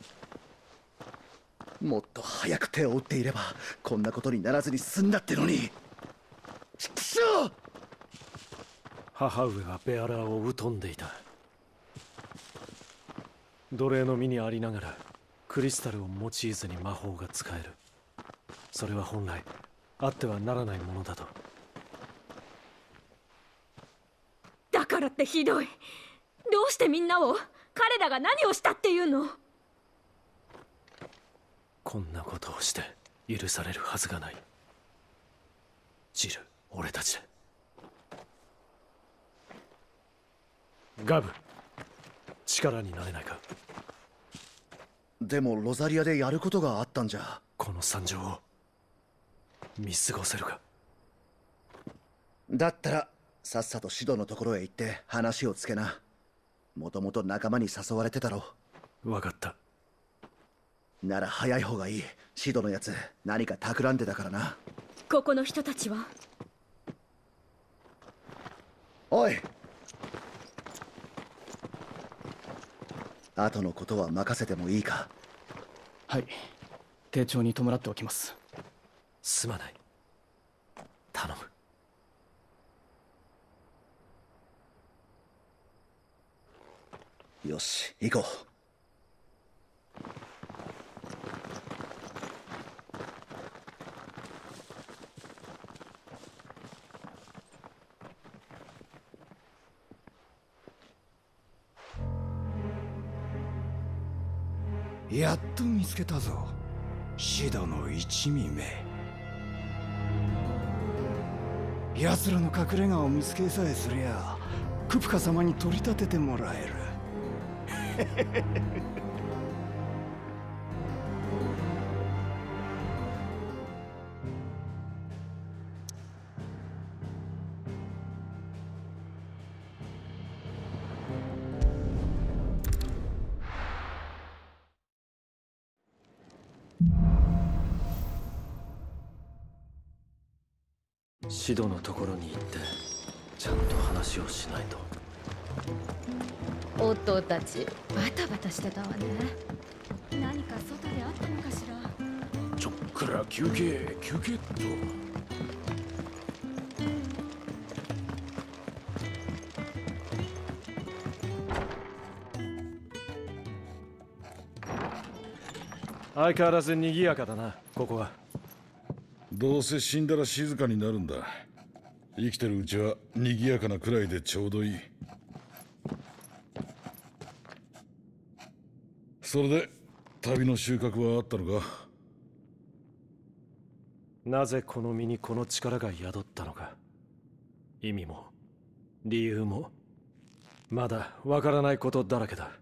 もっと早く手を打っていればこんなことにならずに済んだってのに。ちくしょう。 母上はベアラーを疎んでいた。奴隷の身にありながらクリスタルを用いずに魔法が使える。それは本来あってはならないものだと。 だからってひどい。どうしてみんなを、彼らが何をしたっていうの。 こんなことをして許されるはずがない。ジル、俺たちで。ガブ、力になれないか。 でもロザリアでやることがあったんじゃ。 この惨状を見過ごせるか。 だったらさっさとシドのところへ行って話をつけな。もともと仲間に誘われてたろ。 分かった。 なら早い方がいい。シドのやつ何か企んでたからな。 ここの人たちは。 おい、後のことは任せてもいいか。 はい、丁重に弔っておきます。 すまない、頼む。 よし、行こう。やっと見つけたぞ、シドの一味め。奴らの隠れ家を見つけさえすりゃクプカ様に取り立ててもらえる。 シドのところに行ってちゃんと話をしないと。 夫たちバタバタしてたわね。何か外であったのかしら。 ちょっくら休憩休憩っと。 相変わらず賑やかだな、ここは。 どうせ死んだら静かになるんだ。生きてるうちは賑やかなくらいでちょうどいい。それで旅の収穫はあったのか？ なぜこの身にこの力が宿ったのか、意味も理由もまだわからないことだらけだ。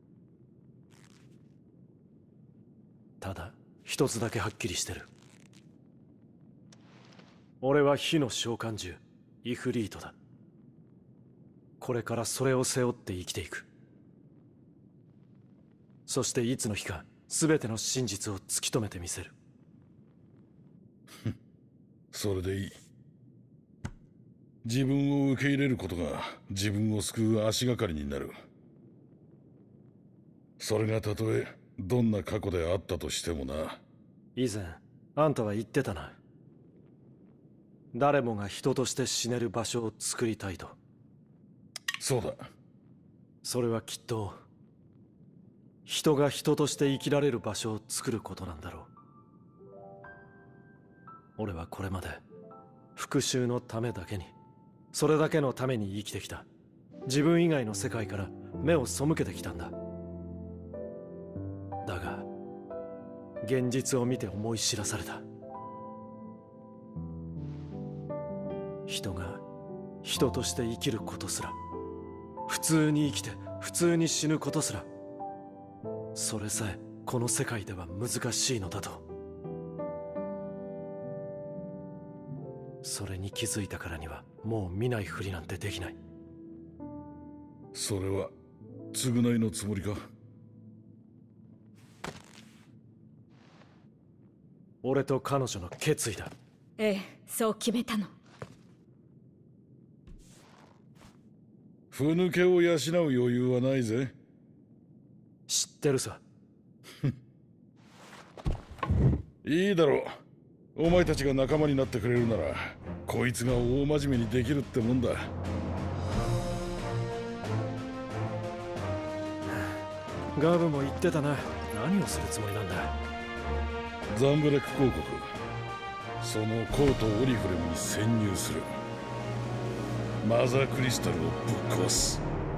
ただ一つだけはっきりしてる。俺は火の召喚獣イフリートだ。これからそれを背負って生きていく。そしていつの日か全ての真実を突き止めてみせる。 それでいい。自分を受け入れることが自分を救う足がかりになる。それがたとえどんな過去であったとしてもな。 以前あんたは言ってたな。誰もが人として死ねる場所を作りたいと。 そうだ。 それはきっと人が人として生きられる場所を作ることなんだろう。俺はこれまで復讐のためだけに、それだけのために生きてきた。自分以外の世界から目を背けてきたんだ。だが現実を見て思い知らされた。人が人として生きることすら、普通に生きて普通に死ぬことすら、それさえこの世界では難しいのだと。それに気づいたからにはもう見ないふりなんてできない。 それは償いのつもりか？ 俺と彼女の決意だ。 ええ、そう決めたの。 ふぬけを養う余裕はないぜ。 知ってるさ。 いいだろう。お前たちが仲間になってくれるならこいつが大真面目にできるってもんだ。 ガブも言ってたな。何をするつもりなんだ？ ザンブレック公国、そのコートオリフレムに潜入する。マザークリスタルをぶっ壊す。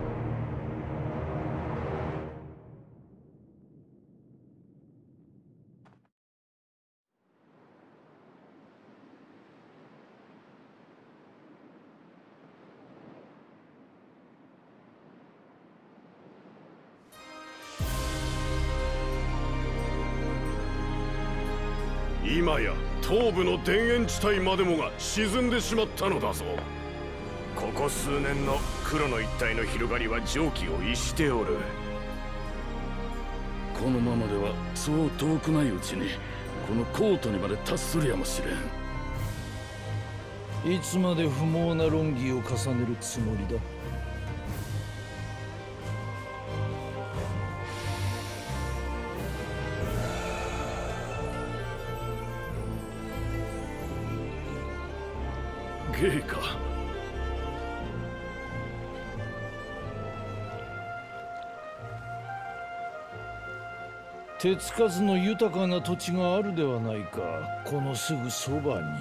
今や東部の田園地帯までもが沈んでしまったのだぞ。ここ数年の黒の一帯の広がりは常軌を逸しておる。 このままではそう遠くないうちにこのコートにまで達するやもしれん。いつまで不毛な論議を重ねるつもりだ。 ゲイか。 手つかずの豊かな土地があるではないか、このすぐそばに。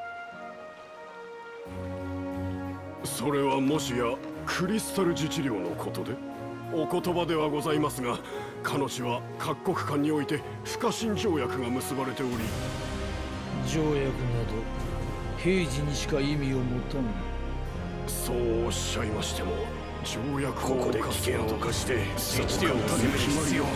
それはもしやクリスタル自治領のことで？お言葉ではございますが、彼女は各国間において不可侵条約が結ばれており、 条約など平時にしか意味を持たぬ。 そうおっしゃいましても、条約をここで危険を冒して自治領を攻める必要が。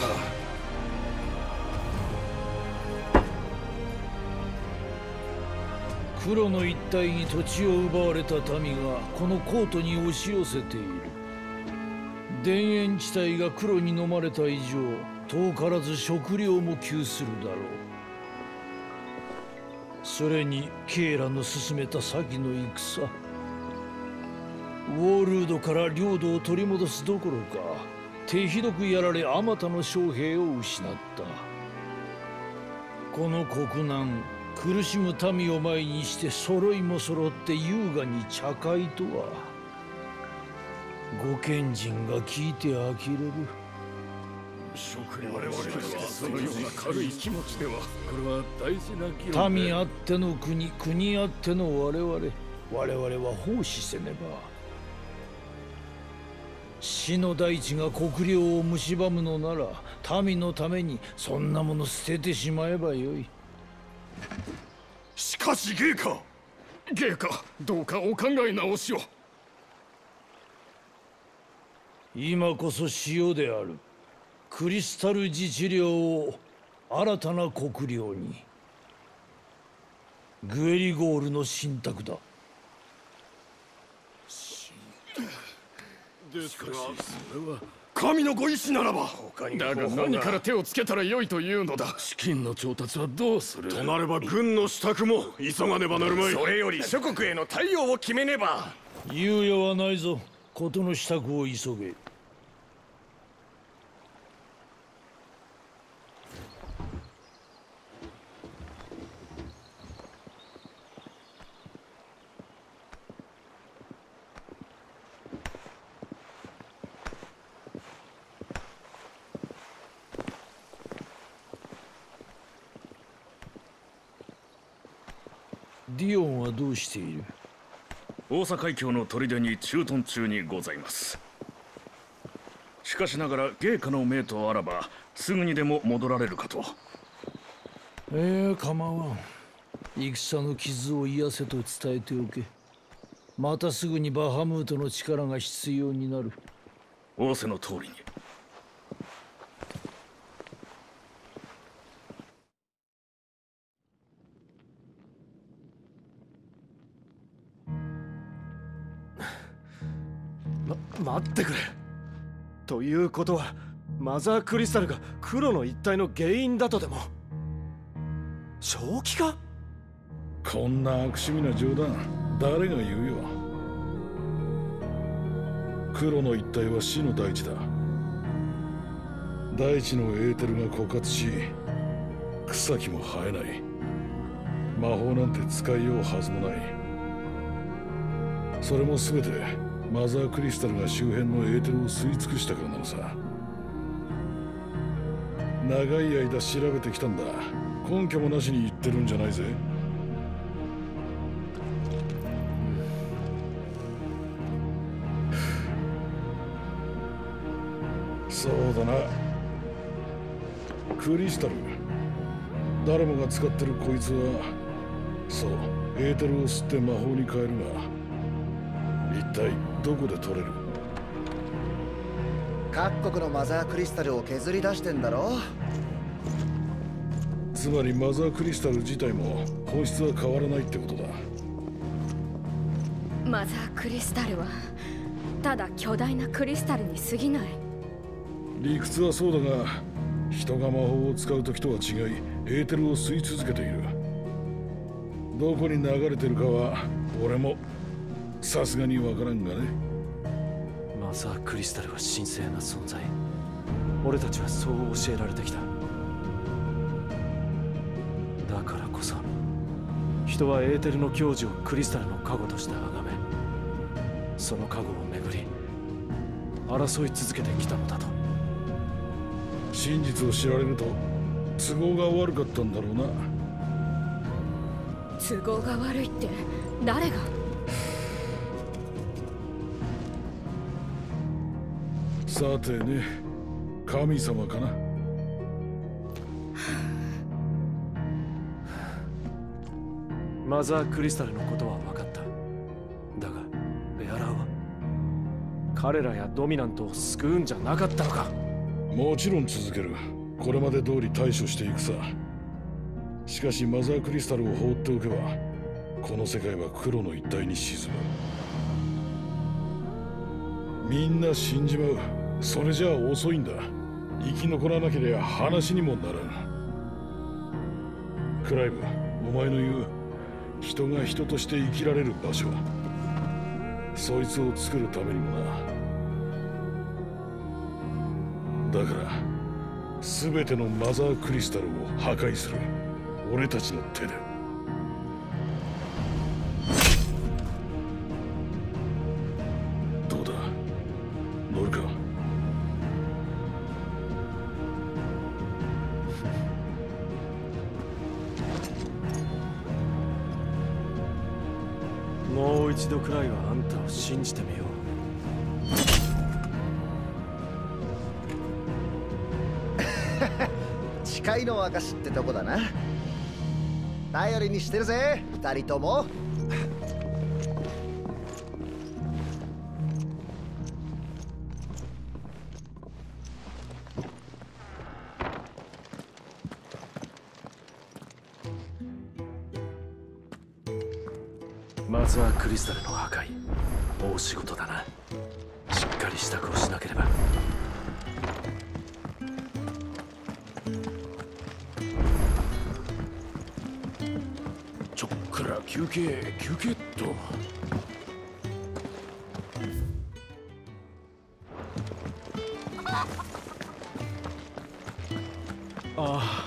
黒の一帯に土地を奪われた民がこのコートに押し寄せている。田園地帯が黒に飲まれた以上、遠からず食料も窮するだろう。それにケイラの進めた先の戦、ウォールードから領土を取り戻すどころか、手ひどくやられあまたの将兵を失った。この国難、苦しむ民を前にして揃いも揃って優雅に茶会とは。ご賢人が聞いて呆れる。 食料我々はそのような軽い気持ちでは、これは大事な議論で。 民あっての国、国あっての我々、我々は奉仕せねば。死の大地が国領を蝕むのなら、民のためにそんなもの捨ててしまえばよい。 しかしゲイカゲイカ、どうかお考え直しを。 今こそ潮である。クリスタル自治領を新たな国領に。グエリゴールの信託だ。 ですが、それは神のご意志ならば。だが何から手をつけたらよいというのだ。 資金の調達はどうする？ となれば軍の支度も急がねばなるまい。 それより諸国への対応を決めねば。 猶予はないぞ。事の支度を急げ。ディオンはどうしている？ 大阪海峡の砦に駐屯中にございます。しかしながら芸家の命とあらばすぐにでも戻られるかと。 ええ、構わん。戦の傷を癒せと伝えておけ。またすぐにバハムートの力が必要になる。 仰せの通りに。 ま、待ってくれ。ということはマザークリスタルが黒の一帯の原因だとでも？正気か？ こんな悪趣味な冗談誰が言うよ。黒の一帯は死の大地だ。大地のエーテルが枯渇し草木も生えない。魔法なんて使いようはずもない。それも全てマザークリスタルが周辺のエーテルを吸い尽くしたからなのさ。長い間調べてきたんだ。根拠もなしに言ってるんじゃないぜ。そうだな、クリスタル。誰もが使ってるこいつはそうエーテルを吸って魔法に変えるが、一体どこで取れる？ 各国のマザークリスタルを削り出してんだろ。 つまりマザークリスタル自体も本質は変わらないってことだ。 マザークリスタルはただ巨大なクリスタルに過ぎない。 理屈はそうだが、人が魔法を使う時とは違いエーテルを吸い続けている。どこに流れてるかは俺もさすがにわからんがね。 マザークリスタルは神聖な存在。俺たちはそう教えられてきた。だからこそ人はエーテルの矜持をクリスタルの加護として崇め、その加護をめぐり争い続けてきたのだと。 真実を知られると都合が悪かったんだろうな。 都合が悪いって誰が？ さてね、神様かな。 マザークリスタルのことは分かった。だがベアラーは彼らやドミナントを救うんじゃなかったのか？ もちろん続ける。これまで通り対処していくさ。しかしマザークリスタルを放っておけばこの世界は黒の一帯に沈む。みんな死んじまう。それじゃあ遅いんだ。生き残らなければ話にもならん。クライブ、お前の言う人が人として生きられる場所、そいつを作るためにもな。だから全てのマザークリスタルを破壊する。俺たちの手で。どうだ、乗るか？ もう一度くらいはあんたを信じてみよう。 誓いの証ってとこだな。頼りにしてるぜ、二人とも。 マザークリスタルの破壊、大仕事だな。しっかり支度をしなければ。 ちょっくら休憩休憩っと。 ああ、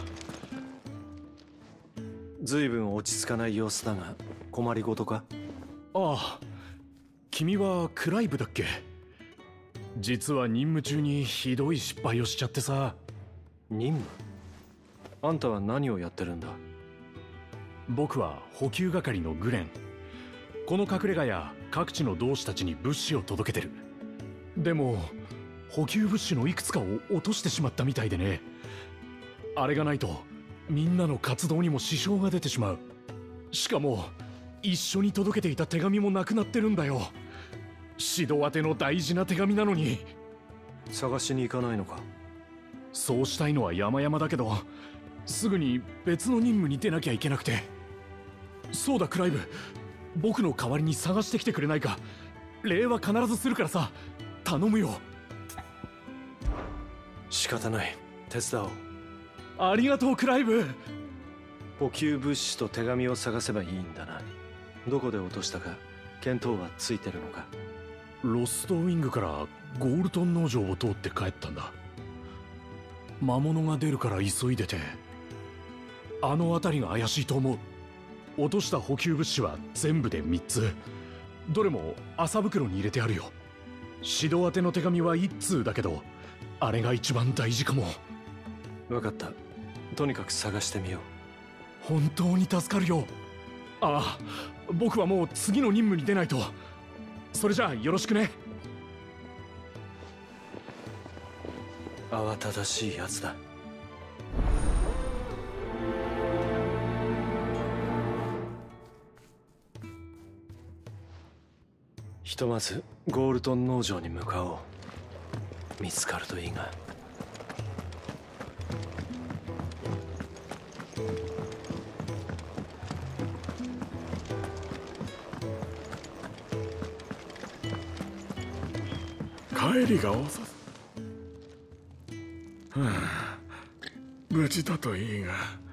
随分落ち着かない様子だが困りごとか？ ああ、君はクライブだっけ？実は任務中にひどい失敗をしちゃってさ。 任務？あんたは何をやってるんだ？ 僕は補給係のグレン。この隠れ家や各地の同志たちに物資を届けてる。でも補給物資のいくつかを落としてしまったみたいでね。あれがないとみんなの活動にも支障が出てしまう。しかも一緒に届けていた手紙もなくなってるんだよ。指導宛ての大事な手紙なのに。 探しに行かないのか？ そうしたいのは山々だけど、すぐに別の任務に出なきゃいけなくて。そうだクライブ、僕の代わりに探してきてくれないか？礼は必ずするからさ、頼むよ。 仕方ない、手伝おう。 ありがとうクライブ。 補給物資と手紙を探せばいいんだな。どこで落としたか見当はついてるのか？ ロストウィングからゴールトン農場を通って帰ったんだ。魔物が出るから急いでて、あの辺りが怪しいと思う。落とした補給物資は全部でみっつ。どれも麻袋に入れてあるよ。指導宛ての手紙はいっつうだけど、あれが一番大事かも。 分かった、とにかく探してみよう。 本当に助かるよ。ああ、僕はもう次の任務に出ないと。それじゃあよろしくね。 慌ただしいやつだ。ひとまずゴールトン農場に向かおう。見つかるといいが。 帰りが遅す。はあ、無事だといいが。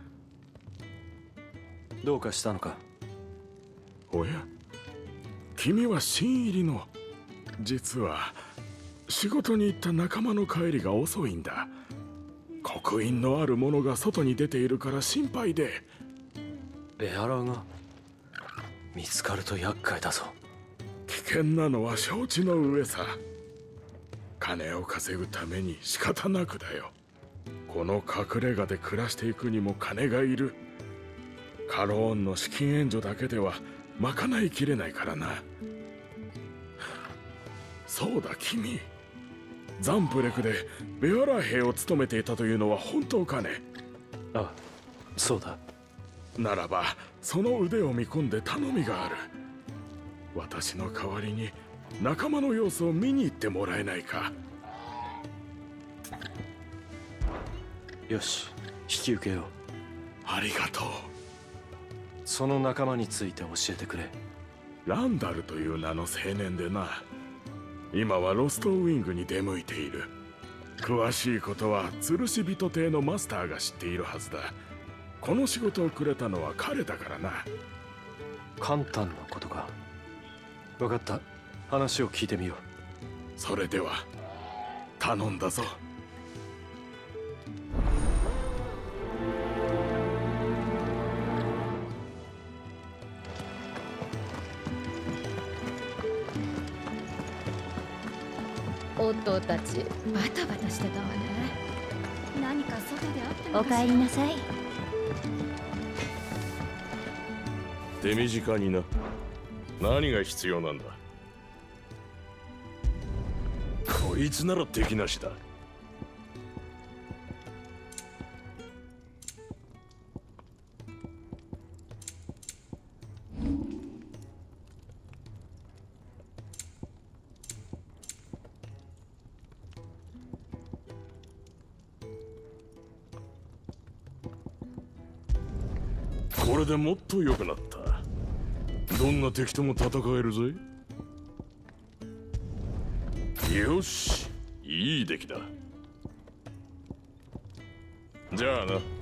どうかしたのか？ おや、君は新入りの。実は仕事に行った仲間の帰りが遅いんだ。刻印のある者が外に出ているから心配で。 ベアラが見つかると厄介だぞ。 危険なのは承知の上さ。金を稼ぐために仕方なくだよ。 この隠れ家で暮らしていくにも金がいる。カローンの資金援助だけでは賄いきれないからな。そうだ君、ザンプレクでベアラー兵を務めていたというのは本当かね？ ああ、そうだ。 ならばその腕を見込んで頼みがある。私の代わりに仲間の様子を見に行ってもらえないか？ よし、引き受けよう。 ありがとう。 その仲間について教えてくれ。 ランダルという名の青年でな、今はロストウィングに出向いている。詳しいことは吊るし人邸のマスターが知っているはずだ。この仕事をくれたのは彼だからな。 カンタンのことか。分かった、話を聞いてみよう。 それでは頼んだぞ。 夫たちバタバタしてたわね。何か外であったのおかしら。 帰りなさい。 手短にな。何が必要なんだ？こいつなら敵なしだ。これでもっと良くなった。どんな敵とも戦えるぜ。よし、いい出来だ。じゃあな。